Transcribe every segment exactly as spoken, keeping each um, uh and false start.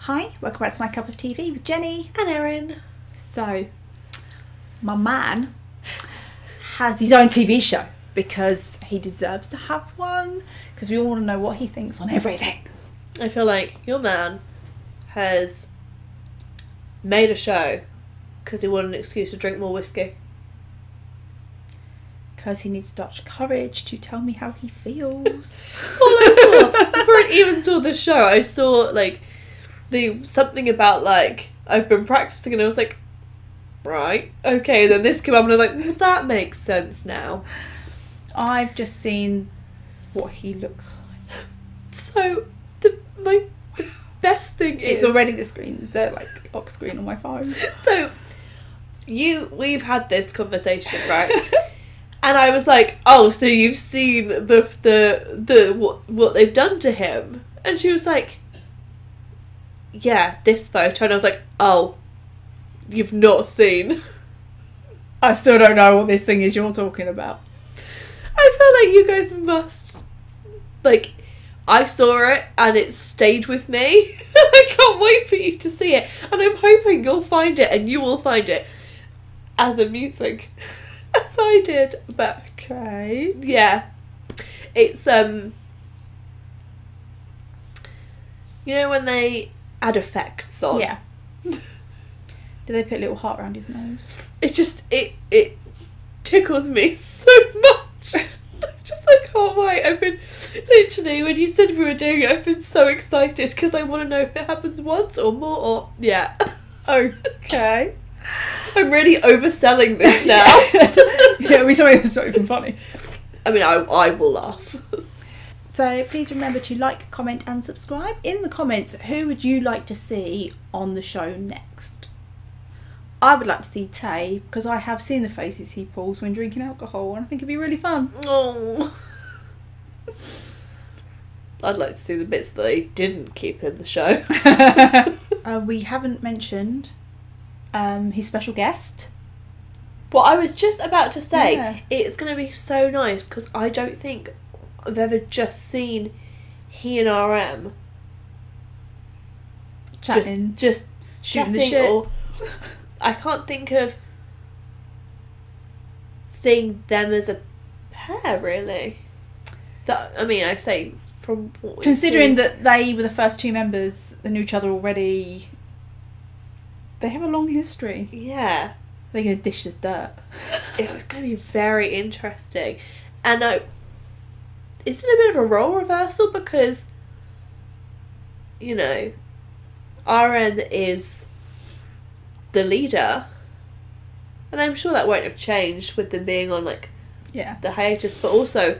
Hi, welcome back to My Cup of T V with Jenny and Erin. So, my man has his own T V show because he deserves to have one, because we all want to know what he thinks on everything. I feel like your man has made a show because he wanted an excuse to drink more whiskey. Because he needs such courage to tell me how he feels. All I saw, before I even saw the show, I saw like the something about like I've been practicing, and I was like, right, okay. And then this came up, and I was like, well, that makes sense now. I've just seen what he looks like. So the my the best thing is It's already the screen, the like lock screen on my phone. So you, we've had this conversation, right? And I was like, oh, so you've seen the the the what what they've done to him? And she was like, yeah, this photo. And I was like, oh, you've not seen. I still don't know what this thing is you're talking about. I feel like you guys must, like, I saw it and it stayed with me. I can't wait for you to see it. And I'm hoping you'll find it and you will find it as amusing as I did. But Okay. yeah, it's, um, you know when they add effects on? Yeah. Do they put a little heart around his nose? It just, it, it tickles me so much. I'm just, I can't wait. I've been, literally, when you said we were doing it, I've been so excited because I want to know if it happens once or more or, yeah. Okay. I'm really overselling this now. Yeah, we something that's not even funny. I mean, I, I will laugh. So please remember to like, comment and subscribe. In the comments, who would you like to see on the show next? I would like to see Tay, because I have seen the faces he pulls when drinking alcohol, and I think it'd be really fun. Oh. I'd like to see the bits that they didn't keep in the show. uh, we haven't mentioned um, his special guest. Well, I was just about to say, Yeah. it's going to be so nice because I don't think I've ever just seen he and R M Chatting. just, just Shooting the chatting shit. or I can't think of seeing them as a pair really. That I mean, I say from what we've Considering seen, that they were the first two members that knew each other already, they have a long history. yeah, They're going to dish the dirt. it was going to be very interesting. And I, is it a bit of a role reversal because, you know, R N is the leader, and I'm sure that won't have changed with them being on like Yeah. the hiatus, but also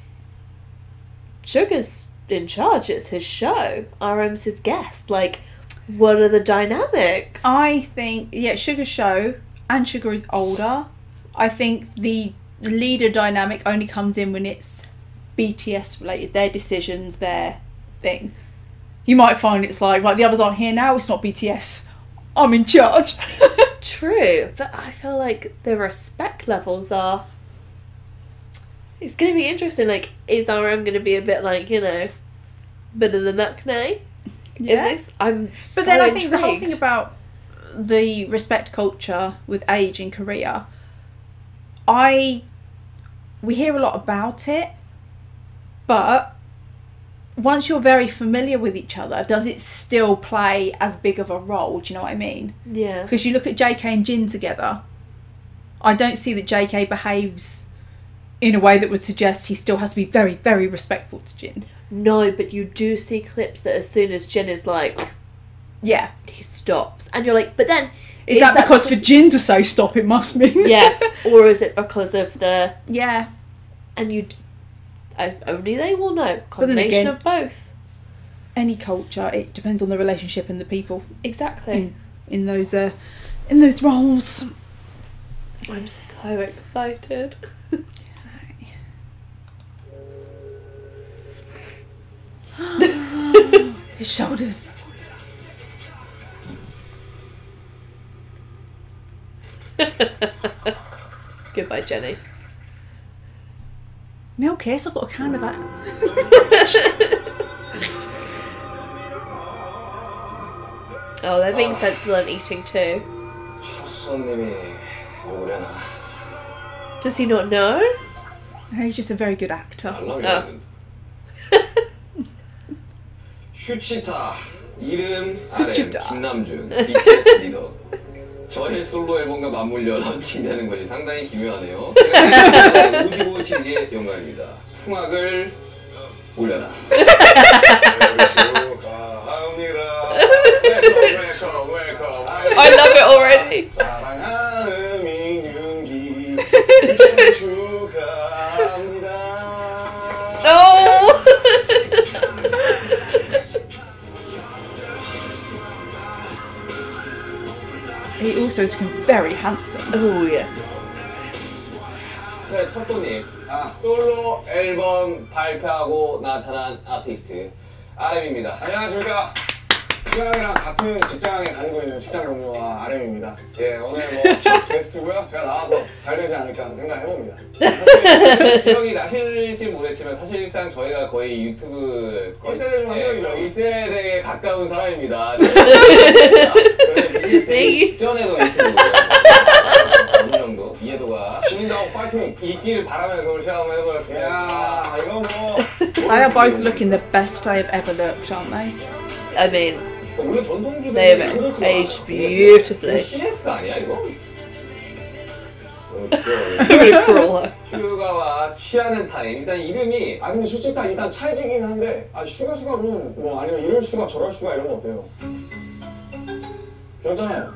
Sugar's in charge. It's his show. R M's his guest. Like, what are the dynamics? I think, yeah, Sugar show, and Sugar is older. I think the leader dynamic only comes in when it's B T S related, their decisions, their thing. You might find it's like, right, the others aren't here now, it's not B T S. I'm in charge. True, but I feel like the respect levels are. It's going to be interesting. Like, is R M going to be a bit like, you know, bit of the Nakne? Yeah. In this? I'm so But then I think the whole intrigued. thing about the respect culture with age in Korea, I we hear a lot about it, but once you're very familiar with each other, does it still play as big of a role? Do you know what I mean? Yeah. Because you look at J K and Jin together, I don't see that J K behaves in a way that would suggest he still has to be very, very respectful to Jin. No, but you do see clips that as soon as Jin is like, Yeah. he stops. And you're like, but then... Is, that, because, for Jin to say stop, it must mean? Yeah. Or is it because of the... Yeah. And you... I, only they will know. then Combination again- of both. Any culture, it depends on the relationship and the people Exactly. in, in those uh, in those roles. I'm so excited. His shoulders. Goodbye, Jenny. Milk, yes, I've got a can of that. Oh, they're being sensible and eating too. 첫 손님이 오려나. Does he not know? He's just a very good actor. 알람이 슈치타 이름 슈치타. 아렘 김남준 비티에스 리더. 저의 솔로 앨범과 맞물려 런칭되는 것이 상당히 기묘하네요. 오디오 티비의 영광입니다. 풍악을 올려라. I love it already. 사랑하는 민윤기 축하합니다. No. He also is very handsome. Oh yeah. 네, 첫 손님. 아, 솔로 앨범 발표하고 나타난 아티스트 아렘입니다. 안녕하십니까. 수양이랑 같은 직장에 다니고 있는 직장 동료와 아렘입니다. 예, 오늘 뭐 첫 게스트고요. 제가 나와서 잘 되지 않을까 생각해봅니다. 기억이 나실지 모르겠지만 사실상 저희가 거의 유튜브 일 세대 중 한 명이죠. 일 세대에 가까운 사람입니다. See? 전에도 유튜브 어느 정도 이해도가 신인다운 파이팅! 있기를 바라면서 체험을 해보았습니다. 이야, 이거 뭐 They are both looking the best they've ever looked, aren't they? I mean, 원래 전통주도 they have aged beautifully. 씨에스 아니야 이거? Really cruel. 슈가와 취하는 타임 일단 이름이 아 근데 솔직히 일단 찰지긴 한데 아 슈가 슈가룬 뭐 아니면 이럴 슈가 저럴 슈가 이런 거 어때요? 괜찮아요.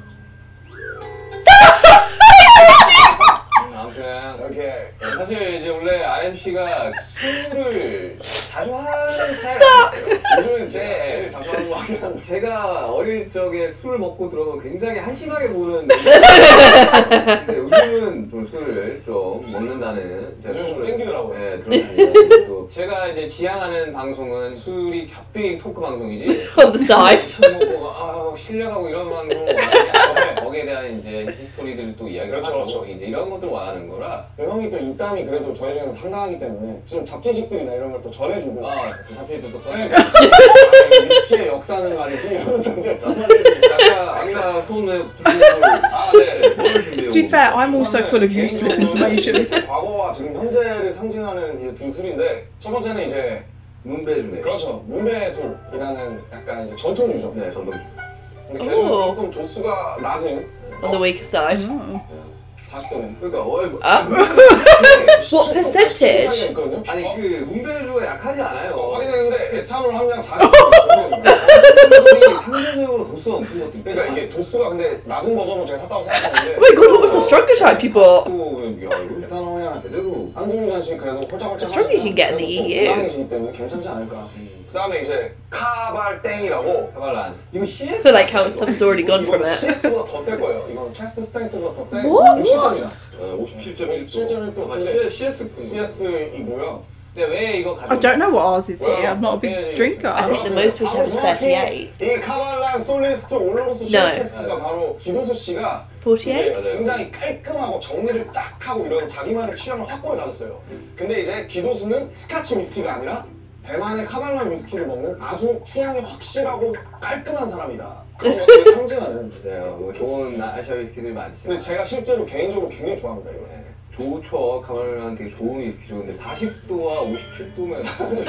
아무튼 이렇게 사실 이제 원래 알엠씨가 술을 자주 하는 스타일 아니었어요. 요즘은 제가 네. 제일 자주 하는 거 하긴 한데 제가 어릴 적에 술 먹고 들어오면 굉장히 한심하게 보는 근데 요즘은 좀 술을 좀 먹는다는 제가 요즘 좀 스스로- 땡기더라고요. 네, 들었습니다. 또 제가 이제 지향하는 방송은 술이 곁들인 토크 방송이지 On the side. 술 먹고 아, 실려가고 이런 방송 원하는 거기에 대한 이제 히스토리들을 또 이야기를 그렇죠, 하고 그렇죠. 이제 이런 것들 원하는 거라 형이 또 입담이 그래도 저희 중에서 상당하기 때문에 좀 잡지식들이나 이런 걸 또 전해주고 아, 잡히도 또 네. 꺼내. 아, 위스키의 역사는 말이지 이러면서 이제 짠말들이 아까 아까 손에 준비한 아 네. 뭘 준비해? To be fair, I'm also full of useless information. 과거와 지금 현재를 상징하는 이 두 술인데 첫 번째는 이제 문배주네. 그렇죠 문배술이라는 약간 이제 전통주죠. 네, 전동. 근데 걔는 오. 조금 도수가 낮은 On the weaker side. Oh. 사십 도는 그러니까 어, 아? What percentage? 있거든요. 아니 어, 그 문배주가 약하지 않아요. 확인했는데 에탄올 함량 사십 도. 상대적으로 도수가 높은 것도 있고. 그러니까 이게 도수가 근데 낮은 버전으로 제가 샀다고 생각하는데 Oh my god, what was the stronger type you bought? 또 야, 이거 에탄올 함량 제대로. 한두 잔씩 그래도 홀짝홀짝 Stronger you can get in the E U. 건강이시기 때문에 괜찮지 않을까. 그 다음에 이제 카발땡이라고 카발란. 이거 씨에스. I feel like how someone's already gone from it. 씨에스보다 더 셀 거예요. 이건 캐스트 스트렝스보다 더 센 What? 육십 원이야. 오십칠 점 일 도. 오십칠 점 일 도. 아마 근데 씨에스. 씨에스이고요. 근데 왜 이거 가져? I don't know what ours is here. I'm not a big drinker. I think the most we had was thirty-eight. 이 카발란 솔리스트 올로로스 쇼케이스가 바로 기도수 씨가 forty-eight? 이제 굉장히 깔끔하고 정리를 딱 하고 이런 자기만의 취향을 확고히 가졌어요. 근데 이제 기도수는 스카치 위스키가 아니라 대만의 카발란 위스키를 먹는 아주 취향이 확실하고 깔끔한 사람이다. 그런 것들을 상징하는. 네, 뭐 좋은 아시아 위스키들이 많지만. 근데 제가 실제로 개인적으로 굉장히 좋아합니다. 이거. 네, 좋죠. 카발란 되게 좋은 위스키죠. 근데 사십 도와 오십칠 도면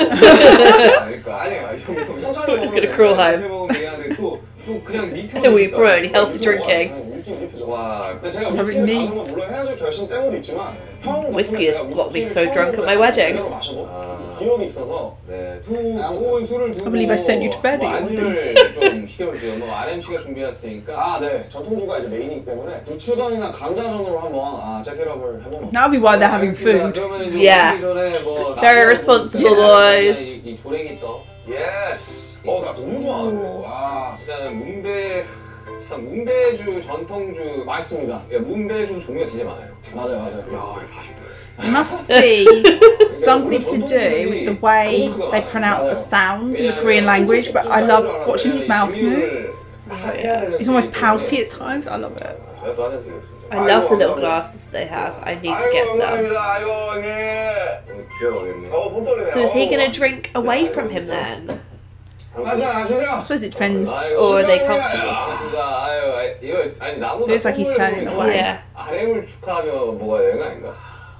그러니까 아니, 아, 이 정도면 천천히 먹으면 Gonna crawl 돼요. home. 천천히 먹으면 미안한데 또, 또 그냥 니트 We brought healthy 위스키 drinking. 좋아하잖아요. 위스키 니트죠. 와, 근데 제가 Very 위스키를 neat. 가는 건 물론 헤어질 결심 때문도 있지만 형 Whiskey has 덕분에 got me 제가 so 위스키를 drunk at my 처음으로 wedding. 그대로 마셔본 아. 기억이 있어서 네, 두 좋은 술을 두고 I believe I sent you to bed, 뭐 you 안주를 좀 시켜볼게요. 뭐 알엠씨가 준비했으니까 아, 네. 전통주가 이제 메인이기 때문에 부추전이나 감자전으로 한번 아, 잭힐업을 해보면 That'll be why they're having food. 그러면 이제 Yeah. 오기 전에 뭐 Very responsible boys. 이, 이 조랭이 떠. 예스! 어, 나 너무 좋아하는데. 와, 일단 문배 참 문배주 전통주 맛있습니다. 예, 문배주 종류가 진짜 많아요. 맞아요, 맞아요. 야, 사십 도. It must be something to do with the way they pronounce the sounds in the Korean language, but I love watching his mouth move. He's almost pouty at times. I love it. 제가 또 하나 드리겠습니다. I love the little glasses they have. I need to get 아이고, some. 감사합니다. 아이고, 형님. 오늘 기억하겠네. 어, 손 떨리네. So is he 어, gonna drink away from him then? 한잔 아시죠? I suppose it depends. 아유, Or are they 시간이야. comfortable? 아, 진짜 아유, 아유, 이거 아니 나보다 Looks like he's turning away. Yeah. 아렘을 축하하며 먹어야 되는 거 아닌가?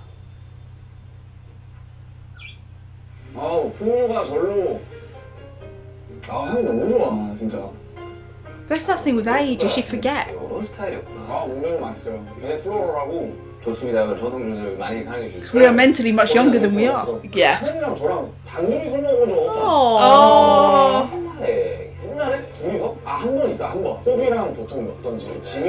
아우 풍류가 절로 아 향이 너무 좋아 진짜. That's that thing with age is you forget. 이런 스타일이었구나. 아 운명이 맛있어요. 굉장히 플로럴하고. 좋습니다. 그럼 저동주들 많이 사랑해 주시고. We are mentally much younger than we are. Yes. 형이랑 저랑 단둘이 술 먹은 적 없잖아. Oh. 네. 옛날에 둘이서? 아 한 번 있다 한 번. 호비랑 보통 몇 던지 지민이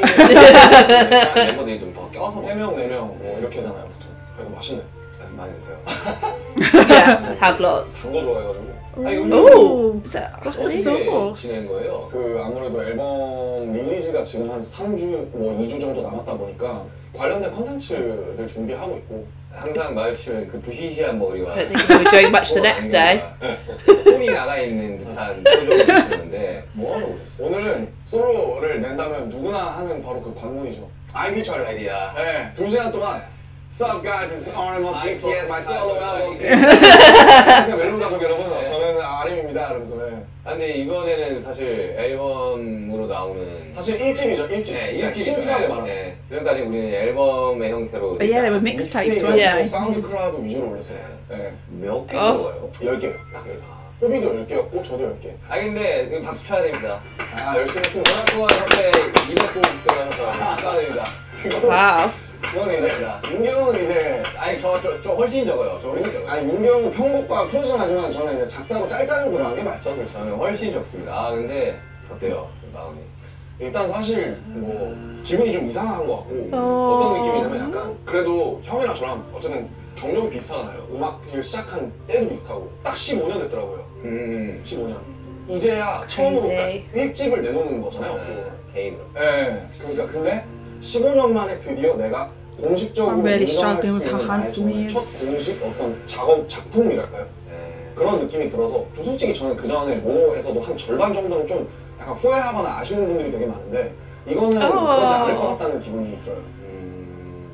멤버들이 좀 더 껴서 세 명 네 명 뭐 이렇게 하잖아요 보통. 그래서 맛있네. 많이 드세요. Yeah, have lots. 단 거 좋아해가지고. 아니, Ooh, is that What's the 어떻게 sauce? 지낸 거예요? 그 아무래도 앨범 릴리즈가 지금 한 삼 주 뭐 이 주 정도 남았다 보니까 관련된 컨텐츠들 준비하고 있고. 항상 마주치면 그 부시시한 머리와 I don't think we were doing much the next day. 손이 나가 있는 듯한 표정을 보시는데 뭐 하러 오셨어요? 오늘은 솔로를 낸다면 누구나 하는 바로 그 관문이죠. 아이디 촬영. 아이디야. 네, 두 시간 동안 Sup guys, it's R M of I B T S, my solo saw- album. I 안녕하세요 멜론 가족 여러분, 저는 알엠입니다. 이러면서 네. 아, 근데 이번에는 사실 앨범으로 나오는 사실 일 집이죠, 일 집. 네, 그냥 일집 심플하게 말하면. 네, 지금까지 우리는 앨범의 형태로 But yeah, they were mixtapes, weren't Yeah. they? 사운드 클라우드 위주로 올렸어요. 네, 몇개 어? 먹어요? 열 개요. 호비도 열 개였고 저도 열 개. 아 근데 이거 박수 쳐야 됩니다. 아 열심히 했습니다. 워낙 동안 현재 이백 곡 들어가셔서 축하드립니다. Wow. 그건 이제 윤경은 이제 아니 저 저 저 훨씬 적어요. 저 훨씬 적어요. 아니 윤경은 편곡과 프로듀싱하지만 저는 이제 작사로 짤짤로 들어간 게 맞죠, 솔직히. 저는 훨씬 적습니다. 아 근데 어때요? 그 마음이? 일단 사실 뭐 기분이 좀 이상한 것 같고 어. 어떤 느낌이냐면 약간 그래도 형이랑 저랑 어쨌든 경력이 비슷하잖아요. 음악을 시작한 때도 비슷하고 딱 십오 년 됐더라고요. 음. 십오 년. 이제야 처음으로 Crazy. 일 집을 내놓는 거잖아요. 어떻게 보면. 개인으로. 예. 그러니까 근데 십오 년 만에 드디어 내가 공식적으로 I'm really 인정할 struggling 수 with how 있는 handsome he 나의 첫 is. 공식 어떤 작업 작품이랄까요? 네. 그런 느낌이 들어서 좀 솔직히 저는 그 전에 모노에서도 한 절반 정도는 좀 약간 후회하거나 아쉬운 분들이 되게 많은데 이거는 어. 그러지 않을 것 같다는 기분이 들어요. 음.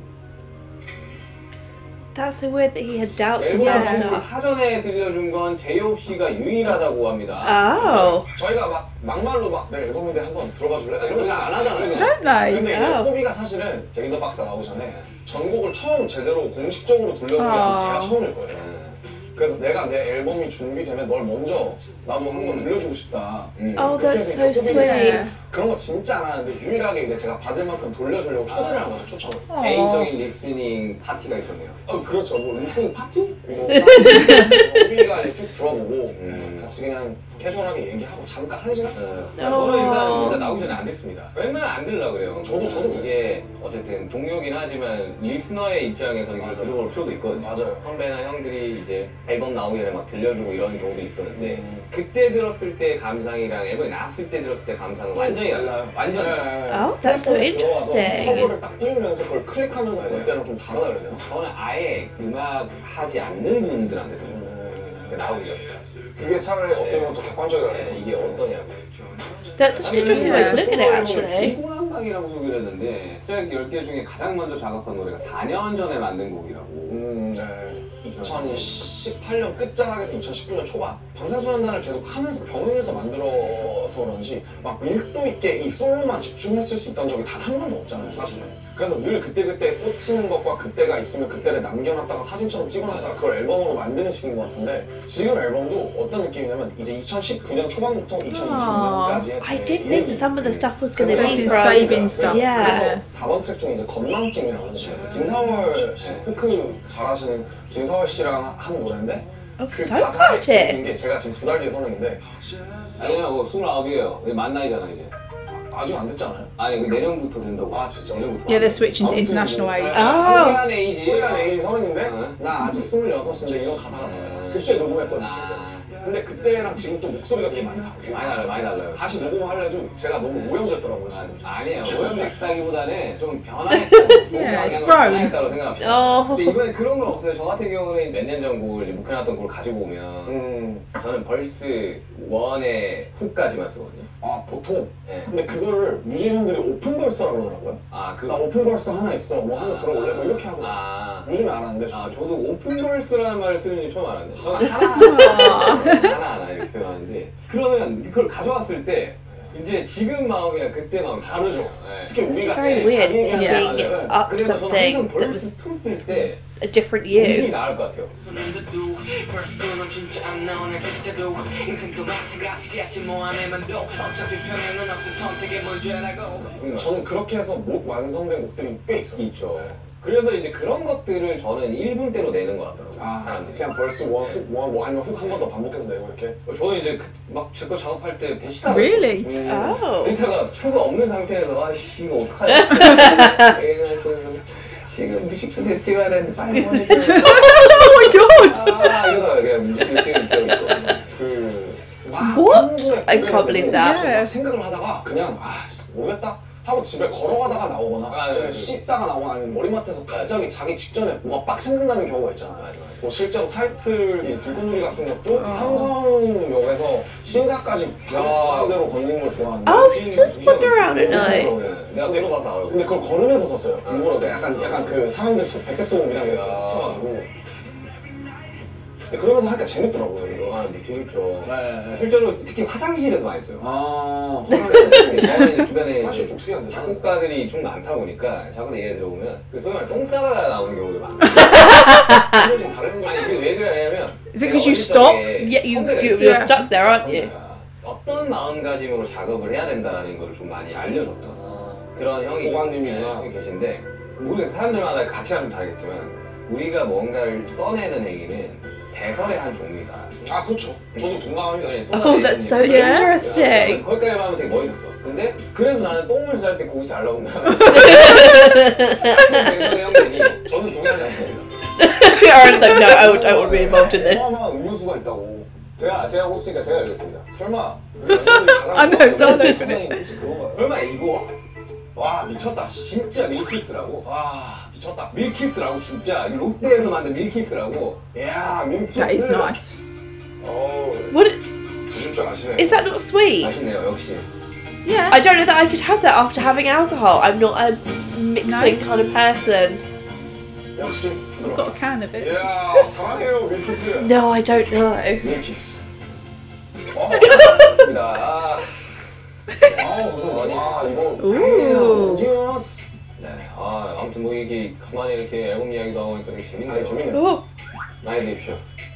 That's so weird that he had doubts 앨범 about Yeah. 곡을 stuff. 사전에 들려준 건 제이홉 씨가 유일하다고 합니다. Oh. 저희가 막 막말로 막 내 앨범인데 한번 들어봐 줄래? 이런 거 잘 안 하잖아요. Don't they? 근데 이제 아. 호비가 사실은 제인더 박스가 나오기 전에 전곡을 처음 제대로 공식적으로 들려준 게 아. 제가 처음일 거예요. 네. 그래서 내가 내 앨범이 준비되면 널 먼저 나도 한번 들려주고 싶다. 음. Oh, that's so 그렇게 해서 sweet. Yeah. 그런 거 진짜 안 하는데 유일하게 이제 제가 받을 만큼 돌려주려고 초대를 한 거죠, 초청을. Aw. 개인적인 리스닝 파티가 있었네요. 어, 그렇죠. 뭐 리스닝 파티? 그리고 호비가 이제 쭉 들어보고 음. 같이 그냥 캐주얼하게 얘기하고 잠깐 한 시간? 네. 어. 저는 일단, 일단 나오기 전에 안 됐습니다. 웬만하면 안 들으려고 그래요. 저도, 저도 이게 어쨌든 동료긴 하지만 리스너의 입장에서 이걸 맞아요. 들어볼 필요도 있거든요. 맞아요. 선배나 형들이 이제 앨범 나오기 전에 막 들려주고 이런 경우도 있었는데 음. 그때 들었을 때 감상이랑 앨범이 나왔을 때 들었을 때 감상은 완전히 달라요. 완전 달라요. Oh, that's so interesting. 커버를 딱 띄우면서 그걸 클릭하면서 볼 때랑 좀 다르다 그래야 되나? 저는 아예 음악 하지 않는 분들한테 들어요. 나오기 전에. 그게 차라리 어떻게 보면 더 객관적이라 네, 그래요. 이게 어떠냐고. That's such an interesting way to look at it, actually. 피곤한 방이라고 소개를 했는데 트랙 열 개 중에 가장 먼저 작업한 노래가 사 년 전에 만든 곡이라고. 음, 네. 이천십팔 년 끝자락에서 이천십구 년 초반 방탄소년단을 계속 하면서 병행해서 만들어서 그런지 막 밀도 있게 이 솔로만 집중했을 수 있던 적이 단 한 번도 없잖아요, 사실은. 그래서 늘 그때그때 꽂히는 것과 그때가 있으면 그때를 남겨놨다가 사진처럼 찍어놨다가 그걸 앨범으로 만드는 식인 것 같은데 지금 앨범도 어떤 느낌이냐면 이제 이천십구 년 초반부터 이천이십 년까지의 I did think some of the stuff was going to They've be been from. saving stuff. Yeah. 사 번 트랙 중에 이제 건망증이라고 하는데 김사월 씨, 포크 잘하시는 김사월 씨랑 한 노래인데 Oh, 그 folk 가사에 적힌 게 artists. 제가 지금 두 달 뒤에 서른인데 아니야, 뭐 스물아홉이에요. 만 나이잖아 이제. 아직 안 됐잖아요. 아니 그 내년부터 된다고. 아, 진짜? 내년부터. Yeah, they're switching to 아무튼 international 뭐, age. 네. 아. 한대한 에이지. 우리가 에이지 서른인데 응. 나 아직 스물여섯인데 이런 가사가 나와요. 그때 녹음했거든요, 진짜. 아, 근데 그때랑 지금 또 목소리가 되게 많이 다르고 많이 달라요, 많이 달라요. 다시 녹음하려도 제가 너무 오염됐더라고요. 아, 지금. 아니에요. 오염됐다기보다는 좀 변화했다. Yeah, it's grown. 변화했다고 생각합니다. 어. 근데 이번에 그런 건 없어요. 저 같은 경우는 몇 년 전 곡을 이제 묵혀놨던 곡을 가지고 오면 음, 저는 벌스 일의 훅까지만 쓰거든요. 아 보통. 예. 근데 그거를 뮤지션들이 오픈 벌스라고 그러더라고요. 아, 그 나 오픈 벌스 하나 있어. 뭐 하나 들어올래? 뭐 이렇게 하고. 아, 요즘에 안 하는데. 아, 저도 오픈 벌스라는 말을 쓰는지 처음 알았네. 저는 하나 하나 하나 하나 이렇게 표현하는데 그러면 그걸 가져왔을 때 이제 지금 마음이랑 그때 마음이 다르죠. 네. 특히 우리 It's 같이 very weird 자기 얘기하지 picking 않으면 up 그래서 저는 something 항상 that was 벌써 폈을 때 a different 정신이 you. 나을 것 같아요. 음, 저는 그렇게 해서 못 완성된 곡들이 꽤 있어요. 있죠. 그래서 이제 그런 것들을 저는 일 분대로 내는 것 같더라고요. 아, 사람들이. 그냥 벌스 원, 훅 원, 뭐 아니면 훅 한 번 더 반복해서 내고 이렇게. 저는 이제 막 제 거 작업할 때 데시타. Really? 음, Oh. 데이터가 투가 없는 상태에서 아씨 이거 어떡하냐. 얘는 지금 뮤직비디오 찍어야 되는데 빨리 보내줘. Oh my god! 아 이러다가 그냥 뮤직비디오 찍고 있고. 그 막 What? 한국의 I can't believe that. 막 생각을 하다가 그냥 아 모르겠다 하고 집에 걸어가다가 나오거나 아, 네, 아니면 네. 씻다가 나오거나 아니면 머리맡에서 갑자기 자기 직전에 뭐가 빡 생각나는 경우가 있잖아요. 맞아, 맞아. 뭐 실제로 타이틀 이제 들꽃놀이 같은 것도 삼성역에서 신사까지 바로 걷는 걸 좋아하는데 Oh, he does wander around at night. 내가 들어가서 알고. 근데 그걸 걸으면서 썼어요. 일부러 그러니까 약간 약간 그 사람들 속 백색 소음이랑 이렇게 붙여가지고. 근데 그러면서 하니까 재밌더라고요. 이거. 아, 근데 재밌죠. 네, 네. 실제로 특히 화장실에서 많이 써요. 아, 저는 이제 주변에 사실 이제 좀 특이한데. 작곡가들이 좀 많다 보니까 작은 예를 들어보면 그 소위 말해 똥 싸다가 나오는 경우도 많아요. 근데 지금 다른 거 아니 그게 왜 그러냐면 Is it 'cause you stop? Yeah, you, 선배가 you, 있어요. you're stuck there, aren't you? 어떤 마음가짐으로 작업을 해야 된다는 걸 좀 많이 알려줬던 그런 형이 고관님이구나. 네, 계신데 모르겠어요. 사람들마다 가치가 좀 다르겠지만 우리가 뭔가를 써내는 행위는 대설의 한 종류이다. 아 그렇죠. 저도 동감합니다. Oh, that's so Yeah. interesting. 거기까지 하면 되게 멋있었어. 근데 그래서 나는 똥을 쌀 때 곡이 잘 나온다. 대설의 형들이 저는 동의하지 않습니다. Aaron's like, no, I would, I would be involved in this. 어마어마한 음료수가 있다고. 제가 제가 호스트니까 제가 열겠습니다. 설마. I know, so I'll open it. 혹시 그건가요? 얼마 이거 와 미쳤다. 씨. 진짜 밀키스라고. 와 미쳤다. 밀키스라고 진짜 롯데에서 만든 밀키스라고. 야 민키스. That is nice. 어 What 드실 줄 아시네. is that? Not sweet? 맛있네요 역시. Yeah. I don't know that I could have that after having alcohol. I'm not a mixing kind of person. 역시 I've got a can of it. 이야 사랑해요 밀키스. No, I don't know. 밀키스. 와, 맞습니다. 아, 아우 감사합니다. 와 이거. 오. 오징어스. 네. 아 아무튼 뭐 이게 가만히 이렇게 앨범 이야기도 하고 하니까 되게 재밌네요. 아니 재밌네. Oh, 많이 드십시오.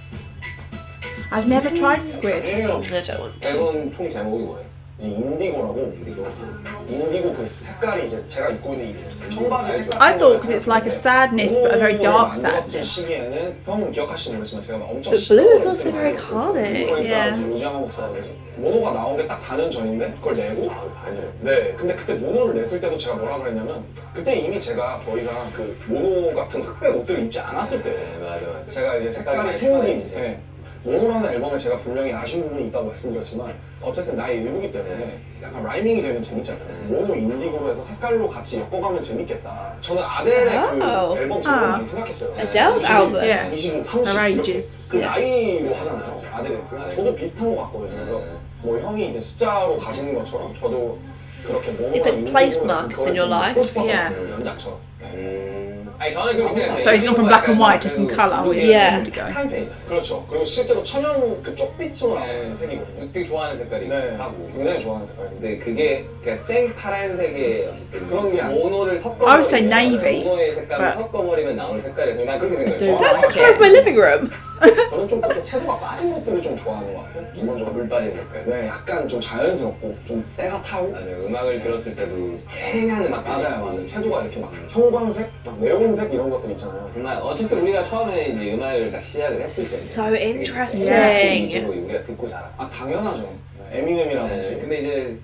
I've never tried squid. 예. I don't want to. 앨범 총 제목이 뭐예요? 이제 인디고라고. 이거. 인디고 그 색깔이 이제 제가 입고 있는 이 청바지 색깔. I thought because it's like a sadness, but a very dark 만들었을 sadness. 시기에는 형은 기억하시는 모르지만 제가 막 엄청 But blue is also very calming. Yeah. 로지아마 목소리가 모노가 나온 게 딱 사 년 전인데 그걸 내고 아 사실. 네 근데 그때 모노를 냈을 때도 제가 뭐라 그랬냐면 그때 이미 제가 더 이상 그 모노 같은 흑백 옷들을 입지 않았을 때 네 맞아 맞아. 제가 이제 색깔이 색깔이 생긴 많이 네. 모노라는 앨범에 제가 분명히 아쉬운 부분이 있다고 말씀드렸지만 어쨌든 나의 일부기 때문에 약간 라이밍이 되면 재밌잖아요. 그래서 모노 인디고로 해서 색깔로 같이 엮어가면 재밌겠다. 저는 아델의 Oh. 그 앨범 제목 아. 많이 생각했어요. Adele's album. Yeah. 이십오, 삼십 Her 이렇게 ages. 그 Yeah. 나이로 하잖아요. 아델레스. 저도 비슷한 것 같거든요. 그래서 네. 뭐 형이 이제 숫자로 가시는 것처럼 저도 그렇게 모노랑 It's like place marks in your life. Yeah. Yeah. 연작처럼. 음. 아니 저는 그렇게 생각해요. So he's gone from black and white to some colour with Yeah. indigo. 한 편이잖아요. 그렇죠. 그리고 실제로 천연 그 쪽빛으로 나오는 색이거든요. 되게 좋아하는 색깔이 네. 하고. 굉장히 좋아하는 색깔인데. 근데 그게 그냥 생 파란색의 어쨌든 그런 게 아니- 모노를 섞어. I would say navy, 모노의 색깔을 but- 섞어버리면 나오는 색깔에서 난 그렇게 생각해요. don't That's the colour of my living room. 저는 좀 그렇게 채도가 빠진 것들을 좀 좋아하는 것 같아요. 기본적으로. 물 빠진 색깔. 네, 약간 좀 자연스럽고 좀 때가 타고. 맞아요. 음악을 들었을 때도 쨍한 음악. 맞아요, 맞아요. 채도가 이렇게 막 형광색, 막 네온색 이런 것들 있잖아요. 정말 어쨌든 우리가 처음에 이제 음악을 딱 시작을 했을 때 So 되게 interesting. 위주로 우리가 듣고 자랐어요. 아 당연하죠. 에미넴이라든지. 네, 근데 이제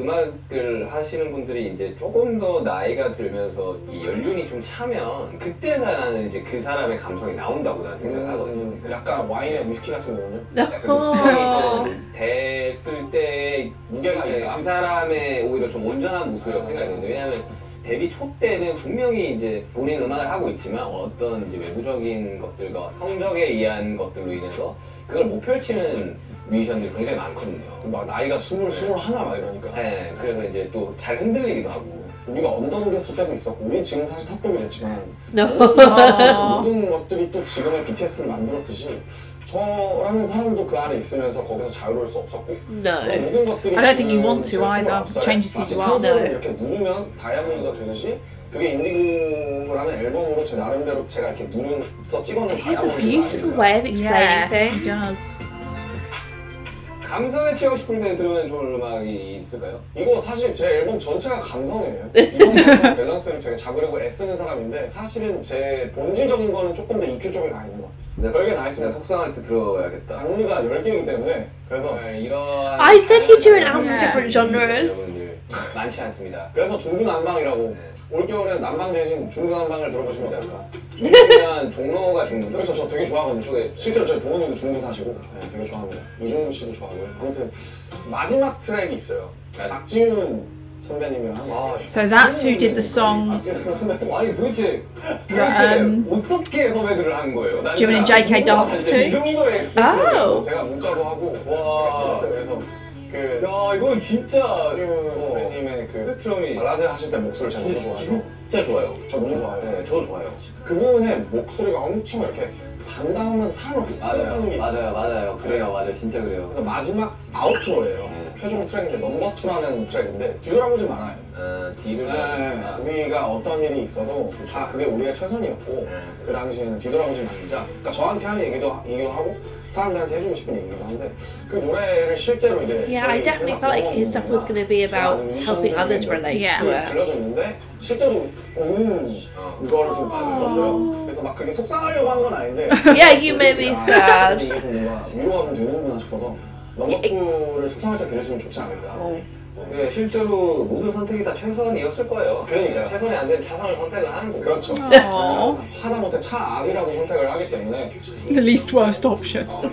음악을 하시는 분들이 이제 조금 더 나이가 들면서 이 연륜이 좀 차면 그때서야는 이제 그 사람의 감성이 나온다고 나는 생각하거든요. 음, 약간 와인에 위스키 같은 거군요. 약간 수정이 좀 됐을 때 무게가 네, 있다. 그 사람의 오히려 좀 온전한 모습이라고 생각했는데 왜냐하면 데뷔 초 때는 분명히 이제 본인 음악을 하고 있지만 어떤 이제 외부적인 것들과 성적에 의한 것들로 인해서 그걸 못 펼치는 뮤지션들이 굉장히 많거든요. 막 나이가 스물, 스물하나 막 이러니까. 네, 그래서 이제 또 잘 흔들리기도 하고. 우리가 언더독 했을 때도 있었고, 우리 지금 사실 탑독이 됐지만 No. Oh. 모든 것들이 또 지금의 비티에스를 만들었듯이 저라는 사람도 그 안에 있으면서 거기서 자유로울 수 없었고 No. 그런 모든 것들이 I don't think you 지금 want to 제 either. 스물아홉 살에 Changes who 마치 you are. 탄소를 No. 이렇게 누르면 다이아몬드가 되듯이 그게 인디고라는 앨범으로 제 나름대로 제가 이렇게 누르서 찍어낸 It's a 다이아몬드 beautiful way of explaining Yeah, he things. does. 감성에 취하고 싶을 때 들으면 좋은 음악이 있을까요? 이거 사실 제 앨범 전체가 감성이에요. 이성과 밸런스를 되게 잡으려고 애쓰는 사람인데 사실은 제 본질적인 거는 조금 더 이큐 쪽에 가 있는 것 같아요. 별게 다 내가 있습니다. 속상할 때 들어야겠다. 장르가 열 개이기 때문에 그래서 정말 이러한 I said he'd do an album Yeah. different genres. 여러분들 많지 않습니다. 그래서 중구난방이라고 올겨울엔 난방 대신 중구난방을 들어보시면 됩니다. 중구면 종로가 중구죠? 그렇죠. 저 되게 좋아하거든요. 저, 실제로 저희 부모님도 중구 사시고 네, 되게 좋아합니다. 이종구 씨도 좋아하고요. 아무튼 마지막 트랙이 있어요. 박지훈 선배님이랑 한 거. So that's who did the song. 박지훈 선배님. 아니 도대체 Yeah, um, 도대체 어떻게 섭외를 한 거예요? 난 Jimin and 진짜 J K dance too? 이 정도의 Oh. 제가 문자도 하고 와. 했어요. 그래서 그 야 이건 진짜 박지훈 선배님의 그 스펙트럼이 발라드 하실 때 목소리 제가 너무 좋아해서 진짜 좋아요. 저 너무 좋아해요. 네, 저도 좋아요. 그분의 목소리가 엄청 이렇게 담담하면서 사람을 훅 맞아요, 끌어가는 게 있어요. 맞아요, 맞아요. 그래요, 맞아요, 진짜 그래요. 그래서 마지막 아웃트로예요. 네. 최종 트랙인데 넘버 투라는 트랙인데 뒤돌아보지 말아요. 어, D를 네, 아, 우리가 어떤 일이 있어도 다 그게 우리의 최선이었고 네. 그 당시에는 뒤돌아보지 말자. 그러니까 저한테 하는 얘기도 얘기도 하고 사람들한테 해주고 싶은 얘기도 한데 그 노래를 실제로 이제 Yeah, I definitely felt like his stuff was going to be about helping others relate Yeah. to it. 들려줬는데 실제로 우는 어. 그거를 좀 받았었어요. 그래서 막 그렇게 속상하려고 한 건 아닌데 Yeah, you made me sad. 이게 좀 뭔가 위로가 좀 되는구나 싶어서 넘버 투를 속상할 때 들으시면 좋지 않을까. 네, 실제로 모든 선택이 다 최선이었을 거예요. 그러니까요. 최선이 안 되면 차선을 선택을 하는 거고. 그렇죠. Aww. 하다못해 차악이라도 선택을 하기 때문에 The least worst option. 어,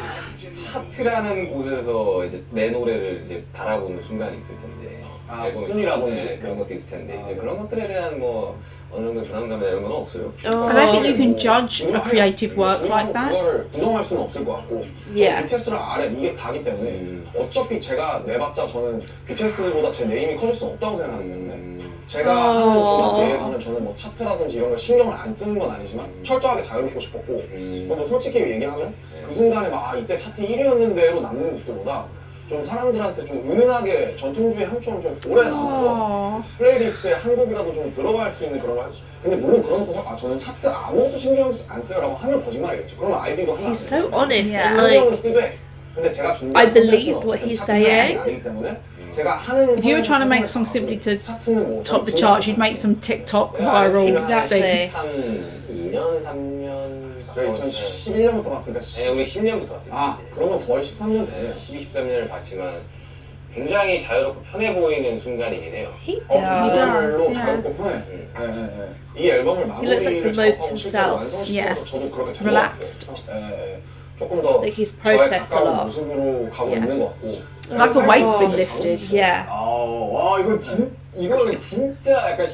차트라는 곳에서 이제 내 노래를 이제 바라보는 순간이 있을 텐데. 아, 앨범, 순위라든지. 네, 그런 것도 있을 텐데 아, 이제 네. 그런 것들에 대한 뭐 어느 정도 부담감이나 이런 건 없어요. I don't think you can judge a creative work like that. 그거를 부정할 수는 없을 것 같고 Yeah. 비티에스랑 아래 이게 다기 때문에 음. 어차피 제가 내봤자 저는 비티에스보다 제 네임이 커질 수는 없다고 생각하기 때문에 음, 제가 어. 하는 음악 내에서는 저는 뭐 차트라든지 이런 걸 신경을 안 쓰는 건 아니지만 철저하게 자유롭고 싶었고 음. 뭐 솔직히 얘기하면 그 순간에 막 아, 이때 차트 일 위였는데로 남는 것들보다 좀 사람들한테 좀 은은하게 전통주의 함처럼 좀 오래 남아서 Aww. 플레이리스트에 한 곡이라도 좀 들어갈 수 있는 그런 거. 근데 물론 그런 거서 아 저는 차트 아무것도 신경 안 써요라고 하면 거짓말이겠죠. 그러면 아이디도 하나. He's so honest Yeah. and 신경은 like, 쓰되. 근데 제가 준비한 I believe 콘텐츠는 what he's 어쨌든 차트 사양이 saying. 아니기 때문에 제가 하는 If you were trying to make a 선에서 song simply to 차트는 뭐 top the charts, you'd make some TikTok viral Exactly. thing. 한 이 년, 삼 년. 그래 이천십일 년부터 봤으니까 네, 우리 십 년부터 왔어요. 아 그러면 거의 십삼 년 네, 됐네. 십이, 십삼 년을 봤지만 굉장히 자유롭고 편해 보이는 순간이긴 해요. he 어, does. does. 정말로 yeah. 자유롭고 편해. 음. 네, 네, 네. 이 앨범을 He looks like 마무리를 the most 작업하고 실제로 himself. 완성시켜서 Yeah. 저도 그렇게 된것 Relaxed. 같아요. 예, 예. 조금 더 Like he's 저의 processed a 가까운 lot. 모습으로 가고 Yeah. 있는 것 같고 Like a weight's been lifted. Yeah. 아, 와 이거 진 이거는 진짜 약간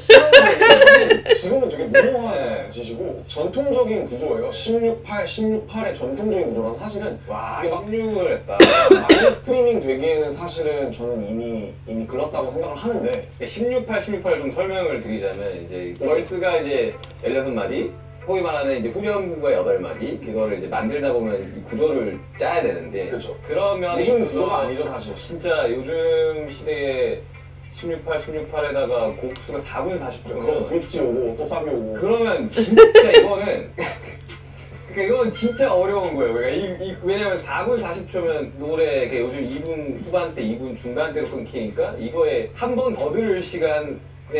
시원한 지금은 되게 무모해지시고 전통적인 구조예요. 십육, 팔, 십육, 팔의 전통적인 구조라서 사실은 와 이게 막 십육을 했다. 많이 스트리밍 되기에는 사실은 저는 이미 이미 글렀다고 생각을 하는데 십육, 팔, 십육, 팔을 좀 설명을 드리자면 이제 벌스가 이제 열여섯 마디, 소위 말하는 이제 후렴구가 여덟 마디, 그거를 이제 만들다 보면 이 구조를 짜야 되는데 그렇죠. 그러면 요즘 있어서 구조가 아니죠 사실. 진짜 요즘 시대에 십육, 팔, 십육, 팔에다가 곡수가 사 분 사십 초 그럼 브릿지 오고 또 사비 오고 그러면 진짜 이거는 그러니까 이건 진짜 어려운 거예요. 그러니까 이, 이, 왜냐면 사 분 사십 초면 노래 그러니까 요즘 이 분 후반대, 이 분 중반대로 끊기니까 이거에 한 번 더 들을 시간의